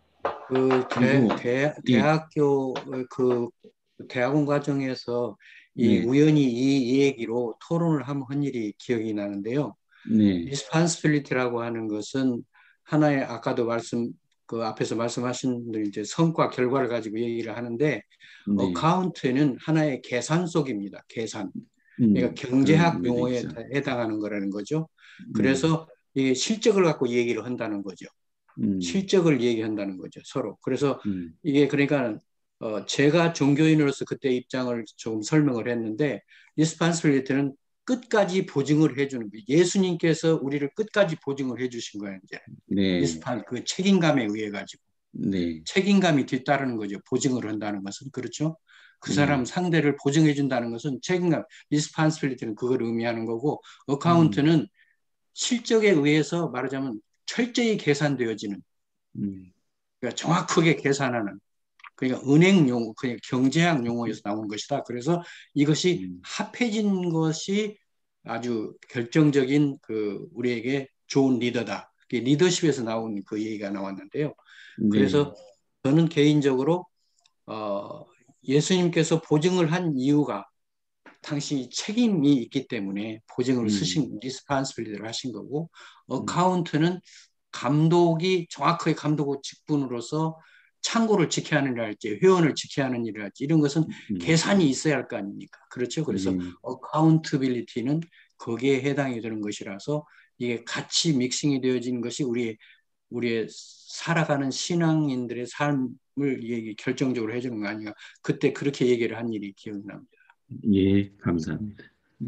대학교 대학원 과정에서 우연히 이 얘기로 토론을 한 일이 기억이 나는데요. responsibility라고 하는 것은 하나의 아까도 앞에서 말씀하신 이제 성과 결과를 가지고 얘기를 하는데 account는 하나의 계산속입니다. 계산. 그러니까 경제학 용어에 해당하는 거라는 거죠. 그래서 이게 실적을 갖고 얘기를 한다는 거죠. 실적을 얘기한다는 거죠, 서로. 그래서 이게 그러니까 제가 종교인으로서 그때 입장을 조금 설명을 했는데 responsibility는 끝까지 보증을 해주는 거예요. 예수님께서 우리를 끝까지 보증을 해주신 거예요. 이제 네. 그 책임감에 의해 가지고 네. 책임감이 뒤따르는 거죠. 보증을 한다는 것은 그렇죠. 그 사람 상대를 보증해 준다는 것은 책임감, 리스판시빌리티는 그걸 의미하는 거고, 어카운트는 실적에 의해서 말하자면 철저히 계산되어지는, 그러니까 정확하게 계산하는, 그러니까 은행 용어, 그냥 경제학 용어에서 나온 것이다. 그래서 이것이 합해진 것이 아주 결정적인 그 우리에게 좋은 리더다. 리더십에서 나온 그 얘기가 나왔는데요. 그래서 저는 개인적으로 예수님께서 보증을 한 이유가 당신이 책임이 있기 때문에 보증을 쓰신 리스판시빌리티를 하신 거고, 어카운트는 감독이 정확하게 감독 직분으로서 창고를 지켜야 하는 일 할지 회원을 지켜야 하는 일을 할지 이런 것은 계산이 있어야 할 거 아닙니까? 그렇죠. 그래서 어카운트빌리티는 거기에 해당이 되는 것이라서 이게 같이 믹싱이 되어진 것이 우리의 살아가는 신앙인들의 삶을 이게 결정적으로 해주는 거 아닌가. 그때 그렇게 얘기를 한 일이 기억납니다. 예, 감사합니다.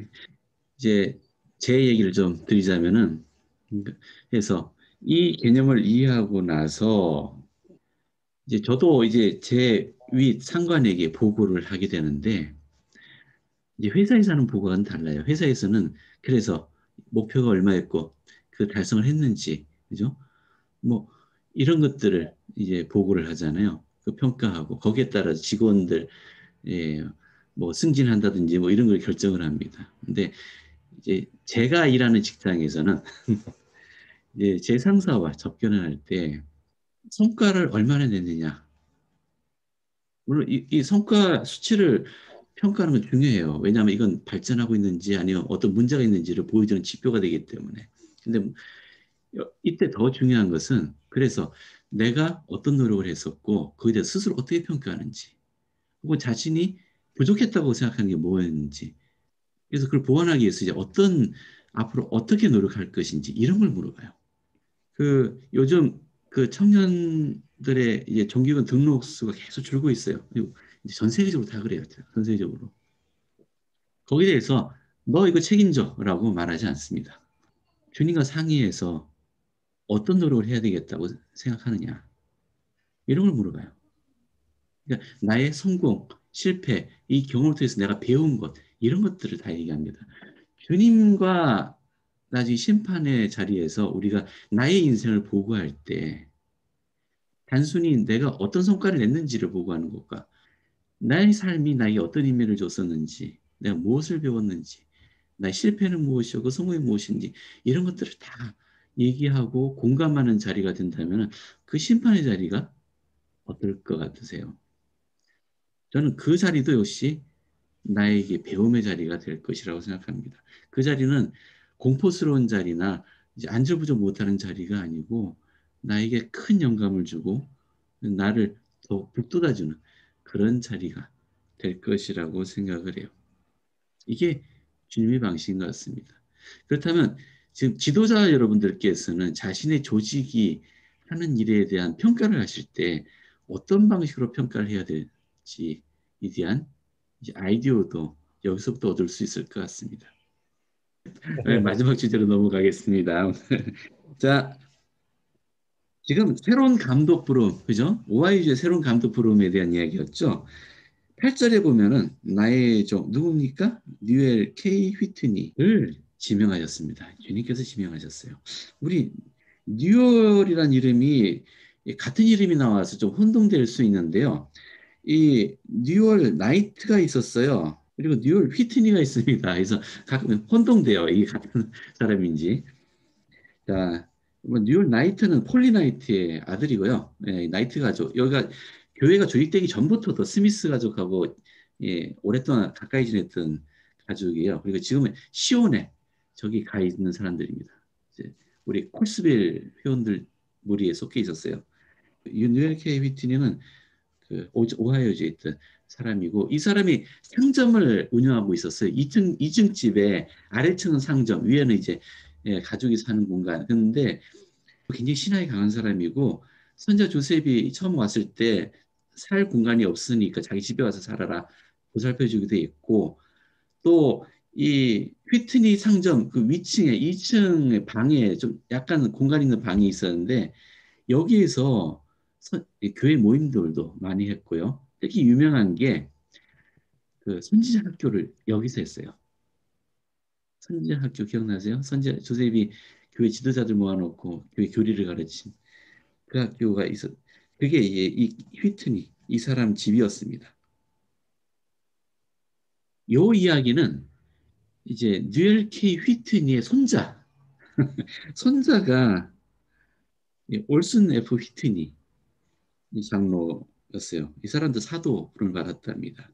이제 제 얘기를 좀 드리자면은, 그래서 이 개념을 이해하고 나서 이제 저도 이제 제 위 상관에게 보고를 하게 되는데, 이제 회사에서 하는 보고와는 달라요. 회사에서는 그래서 목표가 얼마였고 그 달성을 했는지, 그죠? 뭐 이런 것들을 이제 보고를 하잖아요. 그 평가하고 거기에 따라 직원들 뭐 승진한다든지 뭐 이런 걸 결정을 합니다. 근데 이제 제가 일하는 직장에서는 이제 제 상사와 접견을 할 때 성과를 얼마나 냈느냐. 물론 이 성과 수치를 평가하는 건 중요해요. 왜냐하면 이건 발전하고 있는지 아니면 어떤 문제가 있는지를 보여주는 지표가 되기 때문에. 근데 이때 더 중요한 것은 그래서 내가 어떤 노력을 했었고 그에 대해서 스스로 어떻게 평가하는지 혹은 자신이 부족했다고 생각하는 게 뭐였는지 그래서 그걸 보완하기 위해서 이제 앞으로 어떻게 노력할 것인지 이런 걸 물어봐요. 요즘 그 청년들의 이제 정기군 등록 수가 계속 줄고 있어요. 그리고 이제 전 세계적으로 다 그래요. 전 세계적으로. 거기에 대해서 너 이거 책임져라고 말하지 않습니다. 주님과 상의해서 어떤 노력을 해야 되겠다고 생각하느냐. 이런 걸 물어봐요. 그러니까 나의 성공, 실패, 이 경험을 통해서 내가 배운 것, 이런 것들을 다 얘기합니다. 주님과 나중에 심판의 자리에서 우리가 나의 인생을 보고할 때 단순히 내가 어떤 성과를 냈는지를 보고하는 것과 나의 삶이 나에게 어떤 의미를 줬었는지, 내가 무엇을 배웠는지, 나의 실패는 무엇이고 성공이 무엇인지 이런 것들을 다 얘기하고 공감하는 자리가 된다면 그 심판의 자리가 어떨 것 같으세요? 저는 그 자리도 역시 나에게 배움의 자리가 될 것이라고 생각합니다. 그 자리는 공포스러운 자리나 이제 안절부절 못하는 자리가 아니고 나에게 큰 영감을 주고 나를 더 북돋아주는 그런 자리가 될 것이라고 생각을 해요. 이게 주님의 방식인 것 같습니다. 그렇다면 지금 지도자 여러분들께서는 자신의 조직이 하는 일에 대한 평가를 하실 때 어떤 방식으로 평가를 해야 될지에 대한 이제 아이디어도 여기서부터 얻을 수 있을 것 같습니다. 네, 마지막 주제로 넘어가겠습니다. 자, 지금 새로운 감독 프로그램, 그죠? 오하이주의 새로운 감독 프로그램에 대한 이야기였죠. 8절에 보면은 나의 종 누굽니까? 뉴엘 K 휘트니를 지명하셨습니다. 주님께서 지명하셨어요. 우리 뉴얼이란 이름이 같은 이름이 나와서 좀 혼동될 수 있는데요. 이 뉴얼 나이트가 있었어요. 그리고 뉴얼 휘트니가 있습니다. 그래서 가끔 혼동돼요. 이게 같은 사람인지. 자, 뉴얼 나이트는 폴리 나이트의 아들이고요. 나이트 가족. 여기가 교회가 조직되기 전부터도 스미스 가족하고 오랫동안 가까이 지냈던 가족이에요. 그리고 지금은 시온에 저기 가 있는 사람들입니다. 이제 우리 콜스빌 회원들 무리에 속해 있었어요. 뉴엘 K 휘트니는 그 오하이오주에 있던 사람이고 이 사람이 상점을 운영하고 있었어요. 2층 집에 아래층은 상점, 위에는 이제 가족이 사는 공간. 그런데 굉장히 신앙이 강한 사람이고 선자 조셉이 처음 왔을 때 살 공간이 없으니까 자기 집에 와서 살아라 보살펴주기도 했고 또 이 휘트니 상점 그 위층에 2층의 방에 좀 약간 공간 있는 방이 있었는데 여기에서 이 교회 모임들도 많이 했고요. 특히 유명한 게 그 선지자 학교를 여기서 했어요. 선지자 학교 기억나세요? 선지자 조셉이 교회 지도자들 모아놓고 교회 교리를 가르친 그 학교가 있었. 그게 이 휘트니 이 사람 집이었습니다. 요 이야기는 이제 뉴엘 K 휘트니의 손자 손자가 올슨 F 휘트니 이 장로였어요. 이 사람도 사도 부름을 받았답니다.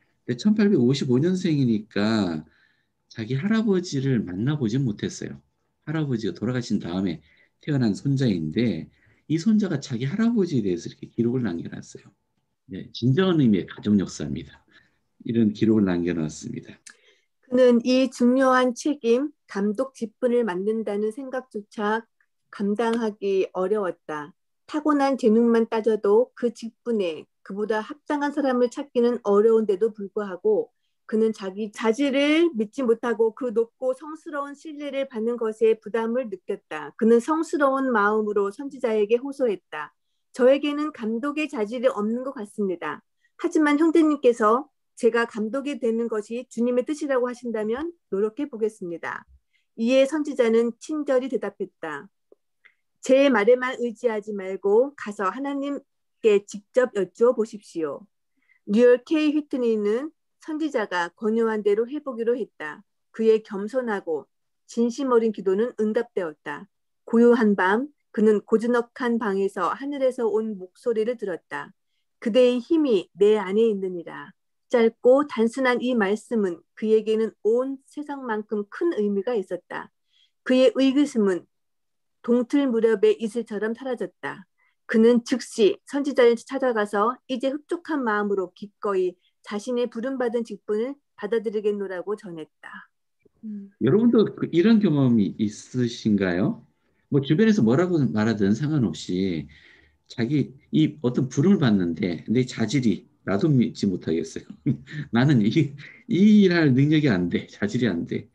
1855년생이니까 자기 할아버지를 만나보진 못했어요. 할아버지가 돌아가신 다음에 태어난 손자인데 이 손자가 자기 할아버지에 대해서 이렇게 기록을 남겨놨어요. 네, 진정한 의미의 가족 역사입니다. 이런 기록을 남겨놨습니다. 그는 이 중요한 책임, 감독 직분을 맡는다는 생각조차 감당하기 어려웠다. 타고난 재능만 따져도 그 직분에 그보다 합당한 사람을 찾기는 어려운데도 불구하고 그는 자기 자질을 믿지 못하고 그 높고 성스러운 신뢰를 받는 것에 부담을 느꼈다. 그는 성스러운 마음으로 선지자에게 호소했다. 저에게는 감독의 자질이 없는 것 같습니다. 하지만 형제님께서 제가 감독이 되는 것이 주님의 뜻이라고 하신다면 노력해 보겠습니다. 이에 선지자는 친절히 대답했다. 제 말에만 의지하지 말고 가서 하나님께 직접 여쭈어 보십시오. 뉴얼 K 휘트니는 선지자가 권유한 대로 해보기로 했다. 그의 겸손하고 진심 어린 기도는 응답되었다. 고요한 밤 그는 고즈넉한 방에서 하늘에서 온 목소리를 들었다. 그대의 힘이 내 안에 있느니라. 짧고 단순한 이 말씀은 그에게는 온 세상만큼 큰 의미가 있었다. 그의 의기심은 동틀 무렵의 이슬처럼 사라졌다. 그는 즉시 선지자를 찾아가서 이제 흡족한 마음으로 기꺼이 자신의 부름받은 직분을 받아들이겠노라고 전했다. 여러분도 이런 경험이 있으신가요? 뭐 주변에서 뭐라고 말하든 상관없이 자기 이 어떤 부름을 받는데 내 자질이 나도 믿지 못하겠어요. 나는 이 일할 능력이 안 돼. 자질이 안 돼.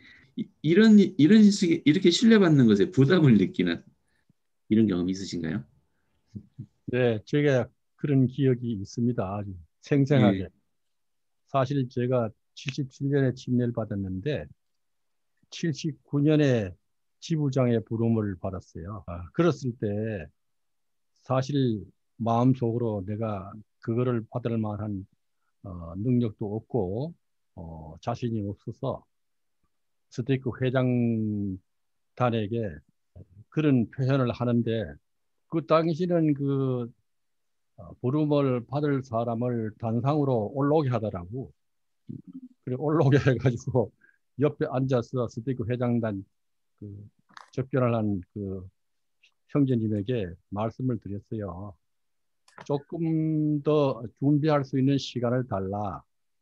이런 식의 이렇게 신뢰받는 것에 부담을 느끼는 이런 경험 있으신가요? 네, 제가 그런 기억이 있습니다. 아주 생생하게. 예. 사실 제가 77년에 침례를 받았는데 79년에 지부장의 부름을 받았어요. 그랬을 때 사실 마음속으로 내가 그거를 받을 만한 능력도 없고 자신이 없어서 스테이크 회장단에게 그런 표현을 하는데 그 당시는 그 부름을 받을 사람을 단상으로 올라오게 하더라고. 그래 올라오게 해가지고 옆에 앉아서 스테이크 회장단 그 접견을 한 그 형제님에게 말씀을 드렸어요. 조금 더 준비할 수 있는 시간을 달라.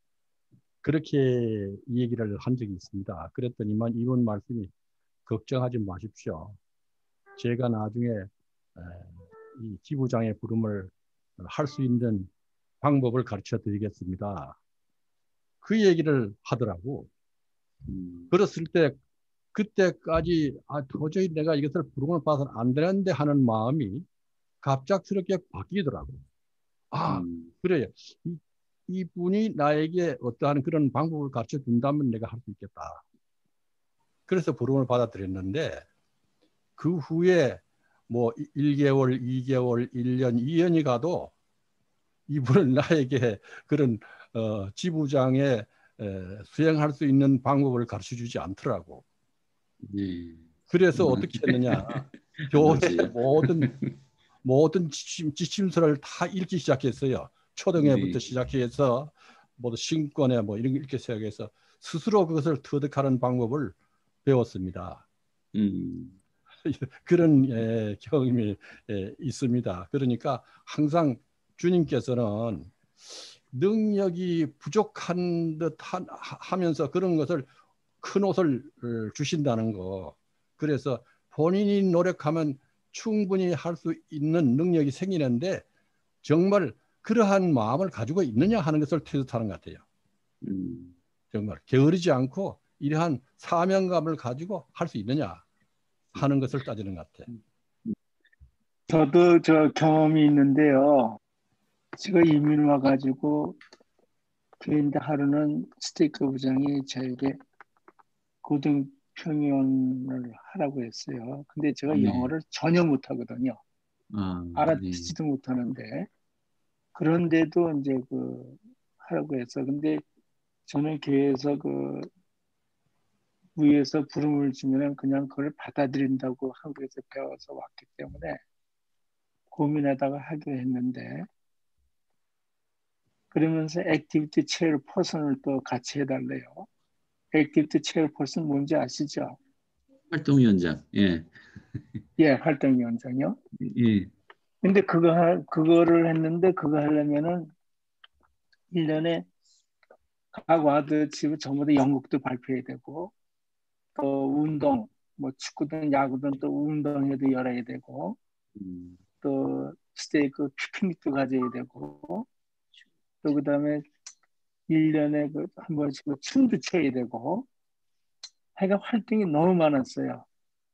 그렇게 얘기를 한 적이 있습니다. 그랬더니만 이분 말씀이 걱정하지 마십시오. 제가 나중에 이 지부장의 부름을 할 수 있는 방법을 가르쳐 드리겠습니다. 그 얘기를 하더라고. 그랬을 때 그때까지 도저히 내가 이것을 부름을 받아서는 안 되는데 하는 마음이 갑작스럽게 바뀌더라고. 그래. 이분이 나에게 어떠한 그런 방법을 가르쳐 준다면 내가 할 수 있겠다. 그래서 부름을 받아들였는데 그 후에 뭐 1개월, 2개월, 1년, 2년이 가도 이분은 나에게 그런 지부장에 수행할 수 있는 방법을 가르쳐 주지 않더라고. 그래서 어떻게 했느냐. 교회 모든 지침서를 다 읽기 시작했어요. 초등회부터 시작해서 뭐 신권에 뭐 이런 거 읽기 시작해서 스스로 그것을 터득하는 방법을 배웠습니다. 그런 경험이 있습니다. 그러니까 항상 주님께서는 능력이 부족한 듯 하면서 그런 것을 큰 옷을 주신다는 거. 그래서 본인이 노력하면 충분히 할 수 있는 능력이 생기는데 정말 그러한 마음을 가지고 있느냐 하는 것을 테스트하는 것 같아요. 정말 게으르지 않고 이러한 사명감을 가지고 할 수 있느냐 하는 것을 따지는 것 같아. 저도 저 경험이 있는데요. 제가 이민 와가지고 그런데 하루는 스테이크 부장이 저에게 고등평형을 하라고 했어요. 근데 제가 네. 영어를 전혀 못하거든요. 네. 알아듣지도 못하는데 그런데도 이제 그 하라고 했어. 근데 저는 교회에서 그 위에서 부름을 주면 그냥 그걸 받아들인다고 한국에서 배워서 왔기 때문에 고민하다가 하기로 했는데 그러면서 액티비티 체어 퍼슨을 또 같이 해달래요. 액티비티 체어 퍼슨 뭔지 아시죠? 활동위원장. 예. 예, 활동위원장이요. 예. 근데 그거를 했는데 그거 하려면은 1년에 각 와드 집을 전부 다 연극도 발표해야 되고 또 운동 뭐 축구든 야구든 또 운동회도 열어야 되고 또 스테이크 피크닉도 가져야 되고 또 그다음에 1년에 한 번씩 춤도 춰야 되고 하여간 활동이 너무 많았어요.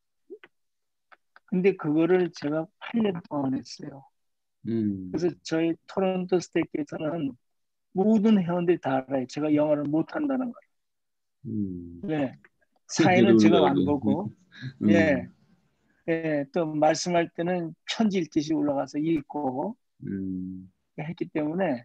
근데 그거를 제가 8년 동안 했어요. 그래서 저희 토론토 스테이크에서는 모든 회원들이 다 알아요. 제가 영어를 못한다는 걸. 네. 사인은 제가 안 보고 예. 예, 또 말씀할 때는 편지 읽듯이 올라가서 읽고 했기 때문에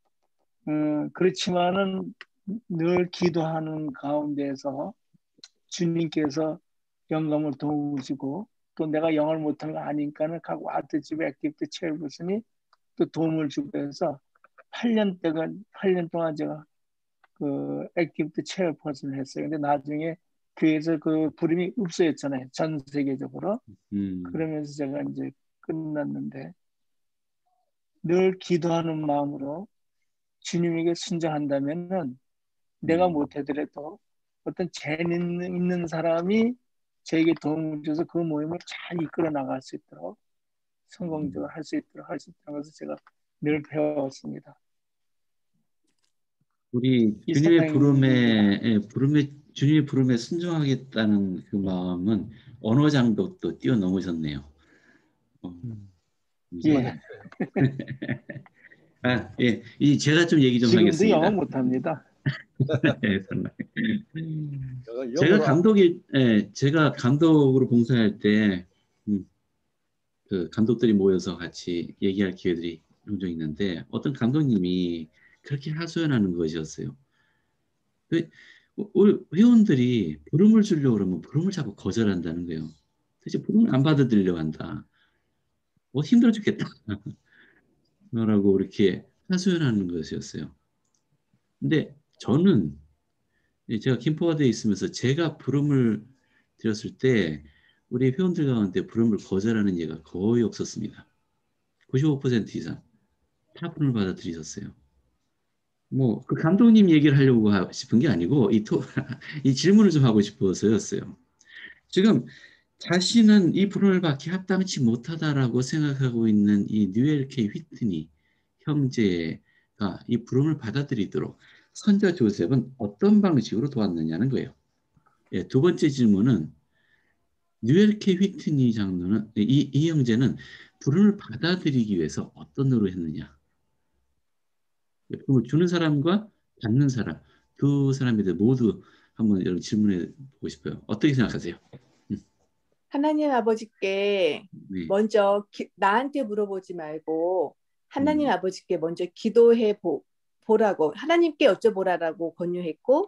그렇지만은 늘 기도하는 가운데서 주님께서 영감을 도우시고 또 내가 영어를 못하는 거 아니까는 각 와드집의 액티비티 체어퍼슨이 또 도움을 주고 해서 8년 동안 제가 그 액티비티 체어퍼슨을 했어요. 근데 나중에 교회에서 그 부름이 없어졌잖아요. 전 세계적으로. 그러면서 제가 이제 끝났는데 늘 기도하는 마음으로 주님에게 순종한다면은 내가 못하더라도 어떤 재능 있는 사람이 저에게 도움을 줘서 그 모임을 잘 이끌어 나갈 수 있도록 성공적으로 할 수 있도록 것을 제가 늘 배웠습니다. 우리 주님의 부름에 순종하겠다는 그 마음은 언어 장벽도 뛰어넘으셨네요. 예. 예. 제가 좀 얘기 좀 지금도 하겠습니다. 영어 못합니다. 제가 감독으로 봉사할 때 그 감독들이 모여서 같이 얘기할 기회들이 종종 있는데 어떤 감독님이 그렇게 하소연하는 것이었어요. 우리 회원들이 부름을 주려고 그러면 부름을 자꾸 거절한다는 거예요. 대체 부름을 안 받아들이려고 한다. 힘들어 죽겠다. 라고 이렇게 하소연하는 것이었어요. 근데 저는 제가 김포와드에 있으면서 제가 부름을 드렸을 때 우리 회원들 가운데 부름을 거절하는 예가 거의 없었습니다. 95% 이상 다 부름을 받아들이셨어요. 그 감독님 얘기를 하려고 싶은 게 아니고 이 질문을 좀 하고 싶어서였어요. 지금 자신은 이 부름을 받기 합당치 못하다라고 생각하고 있는 이 뉴엘 K 휘트니 형제가 이 부름을 받아들이도록 선자 조셉은 어떤 방식으로 도왔느냐는 거예요. 예, 두 번째 질문은 뉴엘 K 휘트니 장로는 이 형제는 부름을 받아들이기 위해서 어떤 노력을 했느냐. 부름을 주는 사람과 받는 사람 두 사람에 대해 모두 한번 여러분 질문해 보고 싶어요. 어떻게 생각하세요? 하나님 아버지께 먼저 나한테 물어보지 말고 하나님 아버지께 먼저 기도해 보라고 하나님께 여쭤보라라고 권유했고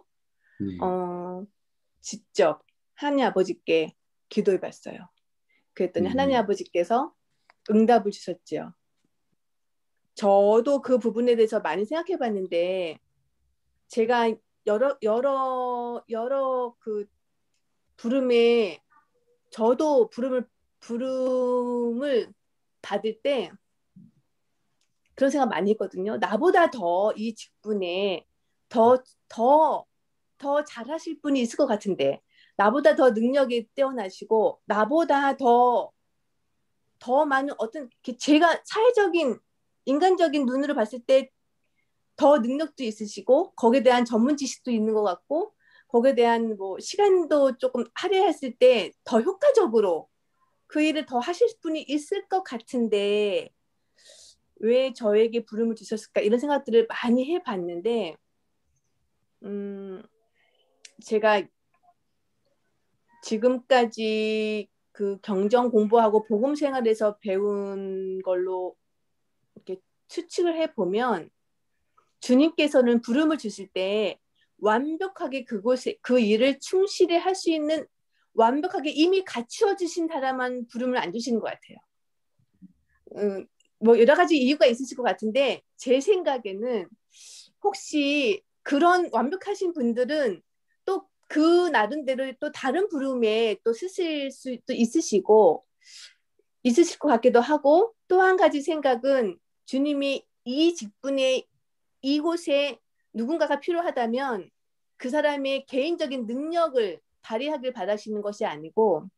직접 하나님 아버지께 기도해 봤어요. 그랬더니 하나님 아버지께서 응답을 주셨죠. 저도 그 부분에 대해서 많이 생각해 봤는데 제가 여러 그 부름에 저도 부름을 받을 때 그런 생각 많이 했거든요. 나보다 더 이 직분에 더 잘하실 분이 있을 것 같은데 나보다 더 능력이 뛰어나시고 나보다 더 많은 어떤 제가 사회적인 인간적인 눈으로 봤을 때 더 능력도 있으시고 거기에 대한 전문 지식도 있는 것 같고 거기에 대한 뭐 시간도 조금 할애했을 때 더 효과적으로 그 일을 더 하실 분이 있을 것 같은데 왜 저에게 부름을 주셨을까 이런 생각들을 많이 해봤는데 제가 지금까지 그 경전 공부하고 복음 생활에서 배운 걸로 이렇게 추측을 해보면 주님께서는 부름을 주실 때 완벽하게 그곳에 그 일을 충실히 할 수 있는 완벽하게 이미 갖추어 주신 사람만 부름을 안 주시는 것 같아요. 뭐 여러 가지 이유가 있으실 것 같은데 제 생각에는 혹시 그런 완벽하신 분들은 또 그 나름대로 또 다른 부름에 또 쓰실 수도 있으실 것 같기도 하고 또 한 가지 생각은 주님이 이 직분에 이곳에 누군가가 필요하다면 그 사람의 개인적인 능력을 발휘하길 바라시는 것이 아니고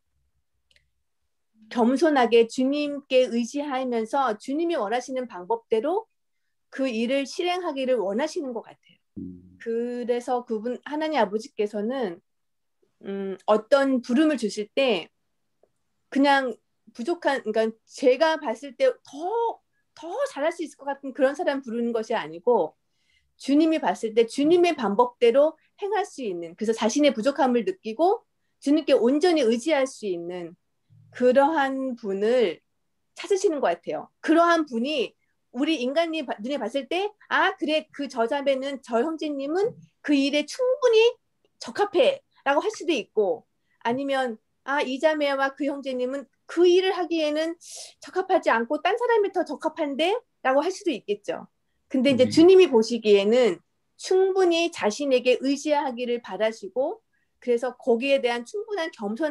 겸손하게 주님께 의지하면서 주님이 원하시는 방법대로 그 일을 실행하기를 원하시는 것 같아요. 그래서 그분 하나님 아버지께서는 어떤 부름을 주실 때 그냥 부족한 그러니까 제가 봤을 때 더 잘할 수 있을 것 같은 그런 사람 부르는 것이 아니고 주님이 봤을 때 주님의 방법대로 행할 수 있는 그래서 자신의 부족함을 느끼고 주님께 온전히 의지할 수 있는 그러한 분을 찾으시는 것 같아요. 그러한 분이 우리 인간이 눈에 봤을 때 아 그래 그 저자매는 저 형제님은 그 일에 충분히 적합해 라고 할 수도 있고 아니면 아 이 자매와 그 형제님은 그 일을 하기에는 적합하지 않고 딴 사람이 더 적합한데 라고 할 수도 있겠죠. 근데 이제 주님이 보시기에는 충분히 자신에게 의지하기를 바라시고 그래서 거기에 대한 충분한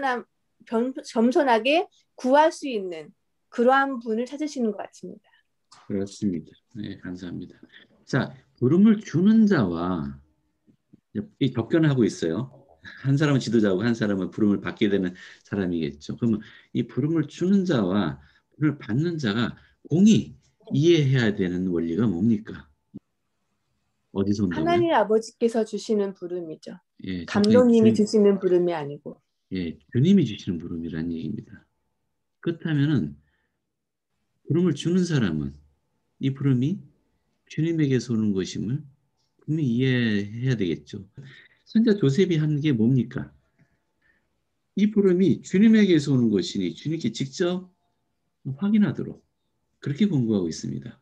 겸손하게 구할 수 있는 그러한 분을 찾으시는 것 같습니다. 그렇습니다. 네, 감사합니다. 자, 부름을 주는 자와 이 접견하고 있어요. 한 사람은 지도자고 한 사람은 부름을 받게 되는 사람이겠죠. 그러면 이 부름을 주는 자와 부름을 받는 자가 공히 이해해야 되는 원리가 뭡니까? 어디서 온다고요? 하나님 아버지께서 주시는 부름이죠. 예, 감독님이 주시는 부름이 아니고. 예, 주님이 주시는 부름이라는 얘기입니다. 그렇다면은 부름을 주는 사람은 이 부름이 주님에게서 오는 것임을 분명히 이해해야 되겠죠. 선자 조셉이 한 게 뭡니까? 이 부름이 주님에게서 오는 것이니 주님께 직접 확인하도록 그렇게 권고하고 있습니다.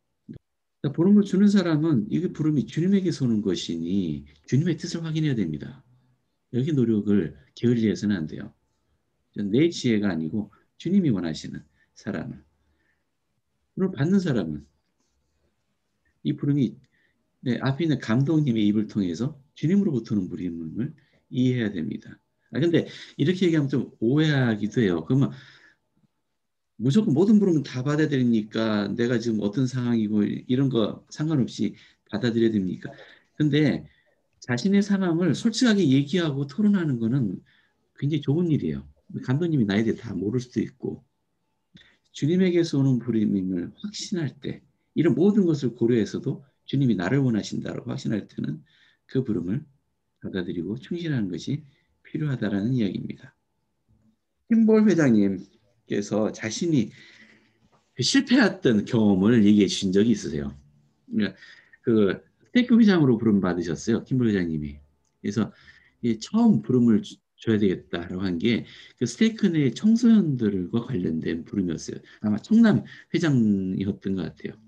부름을 주는 사람은 이 부름이 주님에게서 오는 것이니 주님의 뜻을 확인해야 됩니다. 여기 노력을 게을리해서는 안 돼요. 내 지혜가 아니고 주님이 원하시는 사람을. 부름을 받는 사람은 이 부름이 앞에 있는 감독님의 입을 통해서 주님으로부터 오는 부름을 이해해야 됩니다. 근데 이렇게 얘기하면 좀 오해하기도 해요. 그러면 무조건 모든 부름은 다 받아들이니까 내가 지금 어떤 상황이고 이런 거 상관없이 받아들여야 됩니까? 근데 자신의 상황을 솔직하게 얘기하고 토론하는 거는 굉장히 좋은 일이에요. 감독님이 나에 대해 다 모를 수도 있고 주님에게서 오는 부름임을 확신할 때 이런 모든 것을 고려해서도 주님이 나를 원하신다고 확신할 때는 그 부름을 받아들이고 충실하는 것이 필요하다라는 이야기입니다. 킴볼 회장님께서 자신이 실패했던 경험을 얘기해 주신 적이 있으세요. 그 스테이크 회장으로 부름 받으셨어요. 킴볼 회장님이. 그래서 처음 부름을 줘야 되겠다라고 한 게 그 스테이크 내 청소년들과 관련된 부름이었어요. 아마 청남 회장이었던 것 같아요.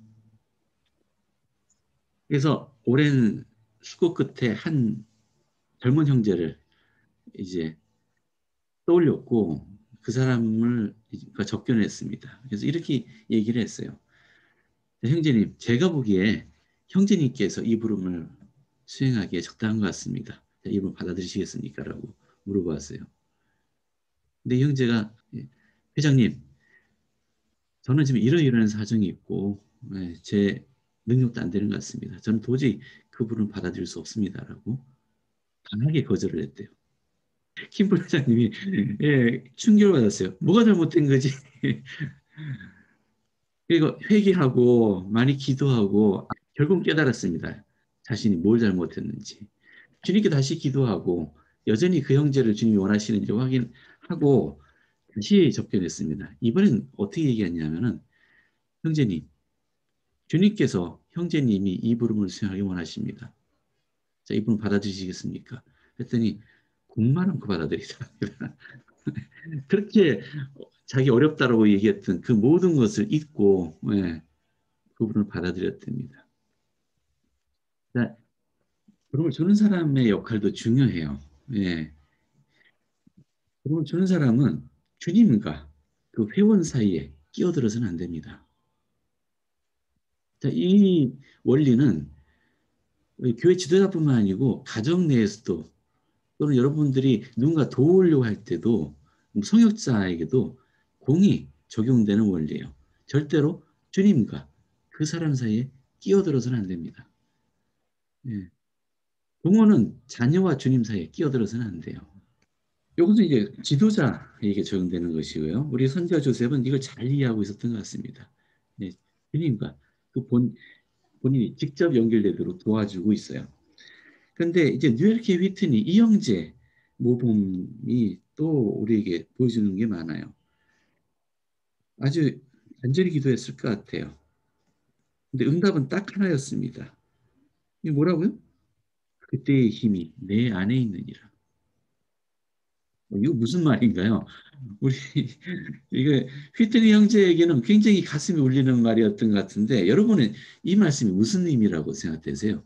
그래서 오랜 수고 끝에 한 젊은 형제를 이제 떠올렸고 그 사람을 접견했습니다. 그래서 이렇게 얘기를 했어요. 형제님, 제가 보기에 형제님께서 이 부름을 수행하기에 적당한 것 같습니다. 이 부름 받아들이시겠습니까? 라고 물어봤어요. 근데 형제가 회장님, 저는 지금 이러이러한 사정이 있고 제 능력도 안 되는 것 같습니다. 저는 도저히 그 부름을 받아들일 수 없습니다. 라고 강하게 거절을 했대요. 킴볼 회장님이 충격을 받았어요. 뭐가 잘못된 거지? 그리고 회개하고 많이 기도하고 결국 깨달았습니다. 자신이 뭘 잘못했는지. 주님께 다시 기도하고 여전히 그 형제를 주님이 원하시는지 확인하고 다시 접견했습니다. 이번엔 어떻게 얘기했냐면은 형제님, 주님께서 형제님이 이 부름을 수행하기 원하십니다. 자, 이 부름 받아들이시겠습니까? 했더니 군말 않고 받아들이더랍니다. 그렇게 자기 어렵다라고 얘기했던 그 모든 것을 잊고 예, 그 부름을 받아들였답니다. 자, 부름을 주는 사람의 역할도 중요해요. 예. 부름을 주는 사람은 주님과 그 회원 사이에 끼어들어서는 안 됩니다. 자, 이 원리는 교회 지도자뿐만 아니고 가정 내에서도 또는 여러분들이 누군가 도우려고 할 때도 성역자에게도 공히 적용되는 원리예요. 절대로 주님과 그 사람 사이에 끼어들어서는 안 됩니다. 예. 부모는 자녀와 주님 사이에 끼어들어서는 안 돼요. 이것은 이제 지도자에게 적용되는 것이고요. 우리 선지자 조셉은 이걸 잘 이해하고 있었던 것 같습니다. 예. 주님과 그 본인이 직접 연결되도록 도와주고 있어요. 그런데 이제 뉴에르케 휘트니 이 형제 모범이 또 우리에게 보여주는 게 많아요. 아주 간절히 기도했을 것 같아요. 근데 응답은 딱 하나였습니다. 이게 뭐라고요? 그때의 힘이 내 안에 있느니라. 이거 무슨 말인가요? 우리 이게 휘트니 형제에게는 굉장히 가슴이 울리는 말이었던 것 같은데 여러분은 이 말씀이 무슨 의미라고 생각되세요?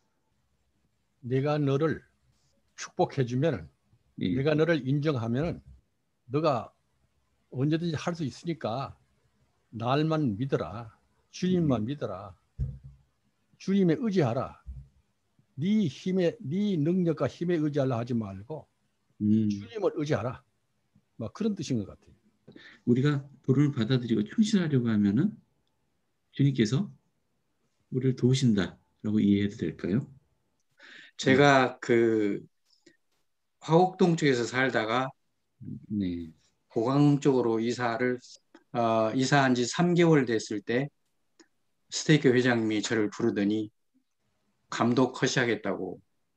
내가 너를 축복해주면, 예. 내가 너를 인정하면 너가 언제든지 할 수 있으니까 날만 믿어라. 주님만 믿어라. 주님에 의지하라. 네 힘에, 네 능력과 힘에 의지하려 하지 말고 주님을 의지하라. 막 그런 뜻인 것 같아요. 우리가 부름을 받아들이고 충실하려고 하면은 주님께서 우리를 도우신다라고 이해해도 될까요? 제가 그 화곡동 쪽에서 살다가 네. 고강 쪽으로 이사한 지 3개월 됐을 때 스테이크 회장님이 저를 부르더니 감독 허시하겠다고,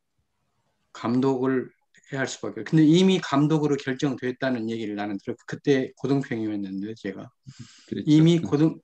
감독을 해야 할 수밖에. 근데 이미 감독으로 결정됐다는 얘기를 나는 들었고, 그때 고등평이었는데 제가 그렇죠. 이미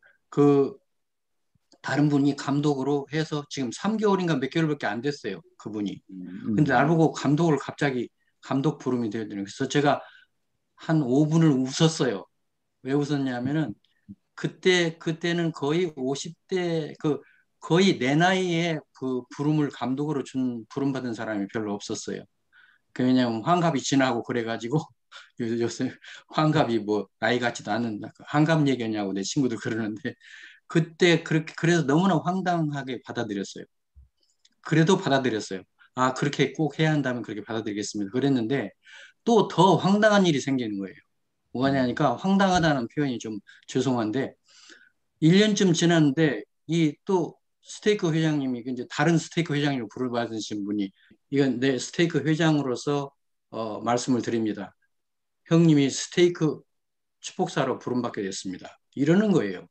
다른 분이 감독으로 해서 지금 3개월인가 몇 개월밖에 안 됐어요, 그분이. 근데 날 보고 감독을 갑자기 감독 부름이 되더라고요. 그래서 제가 한 5분을 웃었어요. 왜 웃었냐면은 그때는 거의 50대 거의 내 나이에 그 부름을 감독으로 부름 받은 사람이 별로 없었어요. 왜냐면 환갑이 지나고 그래가지고 요새 환갑이 뭐 나이 같지도 않은 환갑 얘기냐고 내 친구들 그러는데 그때 그래서 너무나 황당하게 받아들였어요. 그래도 받아들였어요. 아, 그렇게 꼭 해야 한다면 그렇게 받아들이겠습니다. 그랬는데 또 더 황당한 일이 생기는 거예요. 뭐냐니까 황당하다는 표현이 좀 죄송한데 1년쯤 지났는데 이 또 스테이크 회장님이 이제 다른 스테이크 회장님으로 부르받으신 분이 이건 내 스테이크 회장으로서 말씀을 드립니다. 형님이 스테이크 축복사로 부름받게 됐습니다. 이러는 거예요.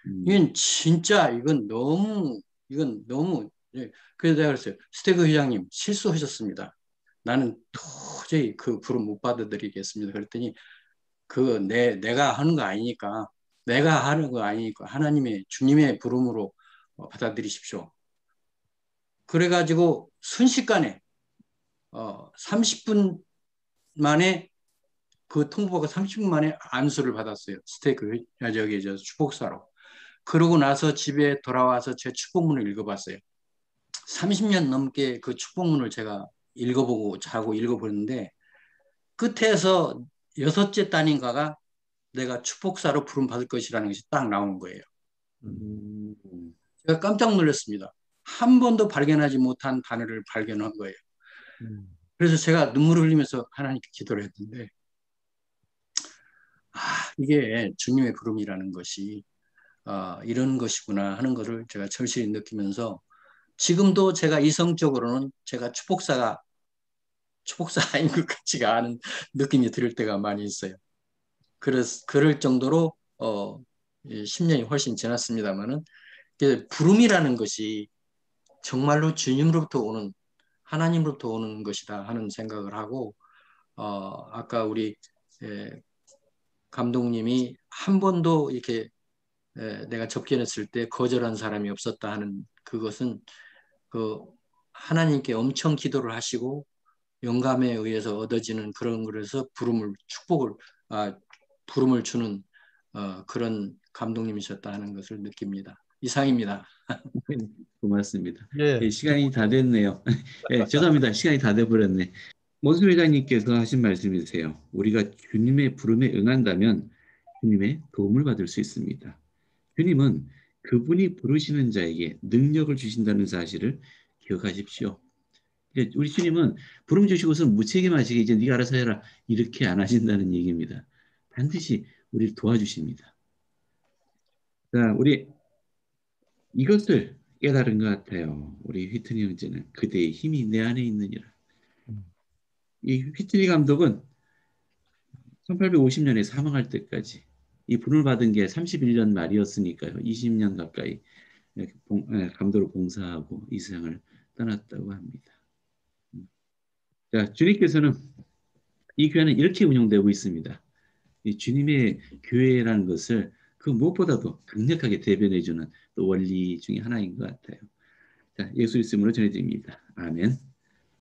이건 너무 예. 그래서 내가 그랬어요. 스테이크 회장님 실수하셨습니다. 나는 도저히 그 부름 못 받아들이겠습니다. 그랬더니 내가 하는 거 아니니까 하나님의 주님의 부름으로 받아들이십시오. 그래가지고 순식간에 30분 만에 그 통보가 30분 만에 안수를 받았어요. 스테이크 축복사로. 그러고 나서 집에 돌아와서 제 축복문을 읽어봤어요. 30년 넘게 그 축복문을 제가 읽어보고 자고 읽어보는데 끝에서 6째 단인가가 내가 축복사로 부름 받을 것이라는 것이 딱 나온 거예요. 제가 깜짝 놀랐습니다. 한 번도 발견하지 못한 단어를 발견한 거예요. 그래서 제가 눈물을 흘리면서 하나님께 기도를 했는데 이게 주님의 부름이라는 것이 이런 것이구나 하는 것을 제가 절실히 느끼면서 지금도 제가 이성적으로는 제가 축복사인 것 같지가 않은 느낌이 들 때가 많이 있어요. 그럴 정도로 10년이 훨씬 지났습니다만은 부름이라는 것이 정말로 주님으로부터 오는 하나님으로부터 오는 것이다 하는 생각을 하고 아까 우리 감독님이 한 번도 이렇게 내가 접견했을 때 거절한 사람이 없었다 하는 그것은 그 하나님께 엄청 기도를 하시고 영감에 의해서 얻어지는 그런 거에서 부름을 주는 그런 감독님이셨다 하는 것을 느낍니다. 이상입니다. 고맙습니다. 예, 시간이 다 됐네요. 죄송합니다. 시간이 다 돼버렸네. 원수 회장님께서 하신 말씀이세요. 우리가 주님의 부름에 응한다면 주님의 도움을 받을 수 있습니다. 주님은 그분이 부르시는 자에게 능력을 주신다는 사실을 기억하십시오. 우리 주님은 부름 주시고서 무책임하시게 이제 네가 알아서 해라 이렇게 안 하신다는 얘기입니다. 반드시 우리를 도와주십니다. 자, 우리 이것을 깨달은 것 같아요. 우리 휘트니 형제는 그대의 힘이 내 안에 있느니라. 이 휘트니 감독은 1850년에 사망할 때까지 이 부름을 받은 게 31년 말이었으니까요. 20년 가까이 감독으로 봉사하고 이 세상을 떠났다고 합니다. 자, 주님께서는 이 교회는 이렇게 운영되고 있습니다. 이 주님의 교회라는 것을 그 무엇보다도 강력하게 대변해주는 또 원리 중에 하나인 것 같아요. 자, 예수 이름으로 전해드립니다. 아멘.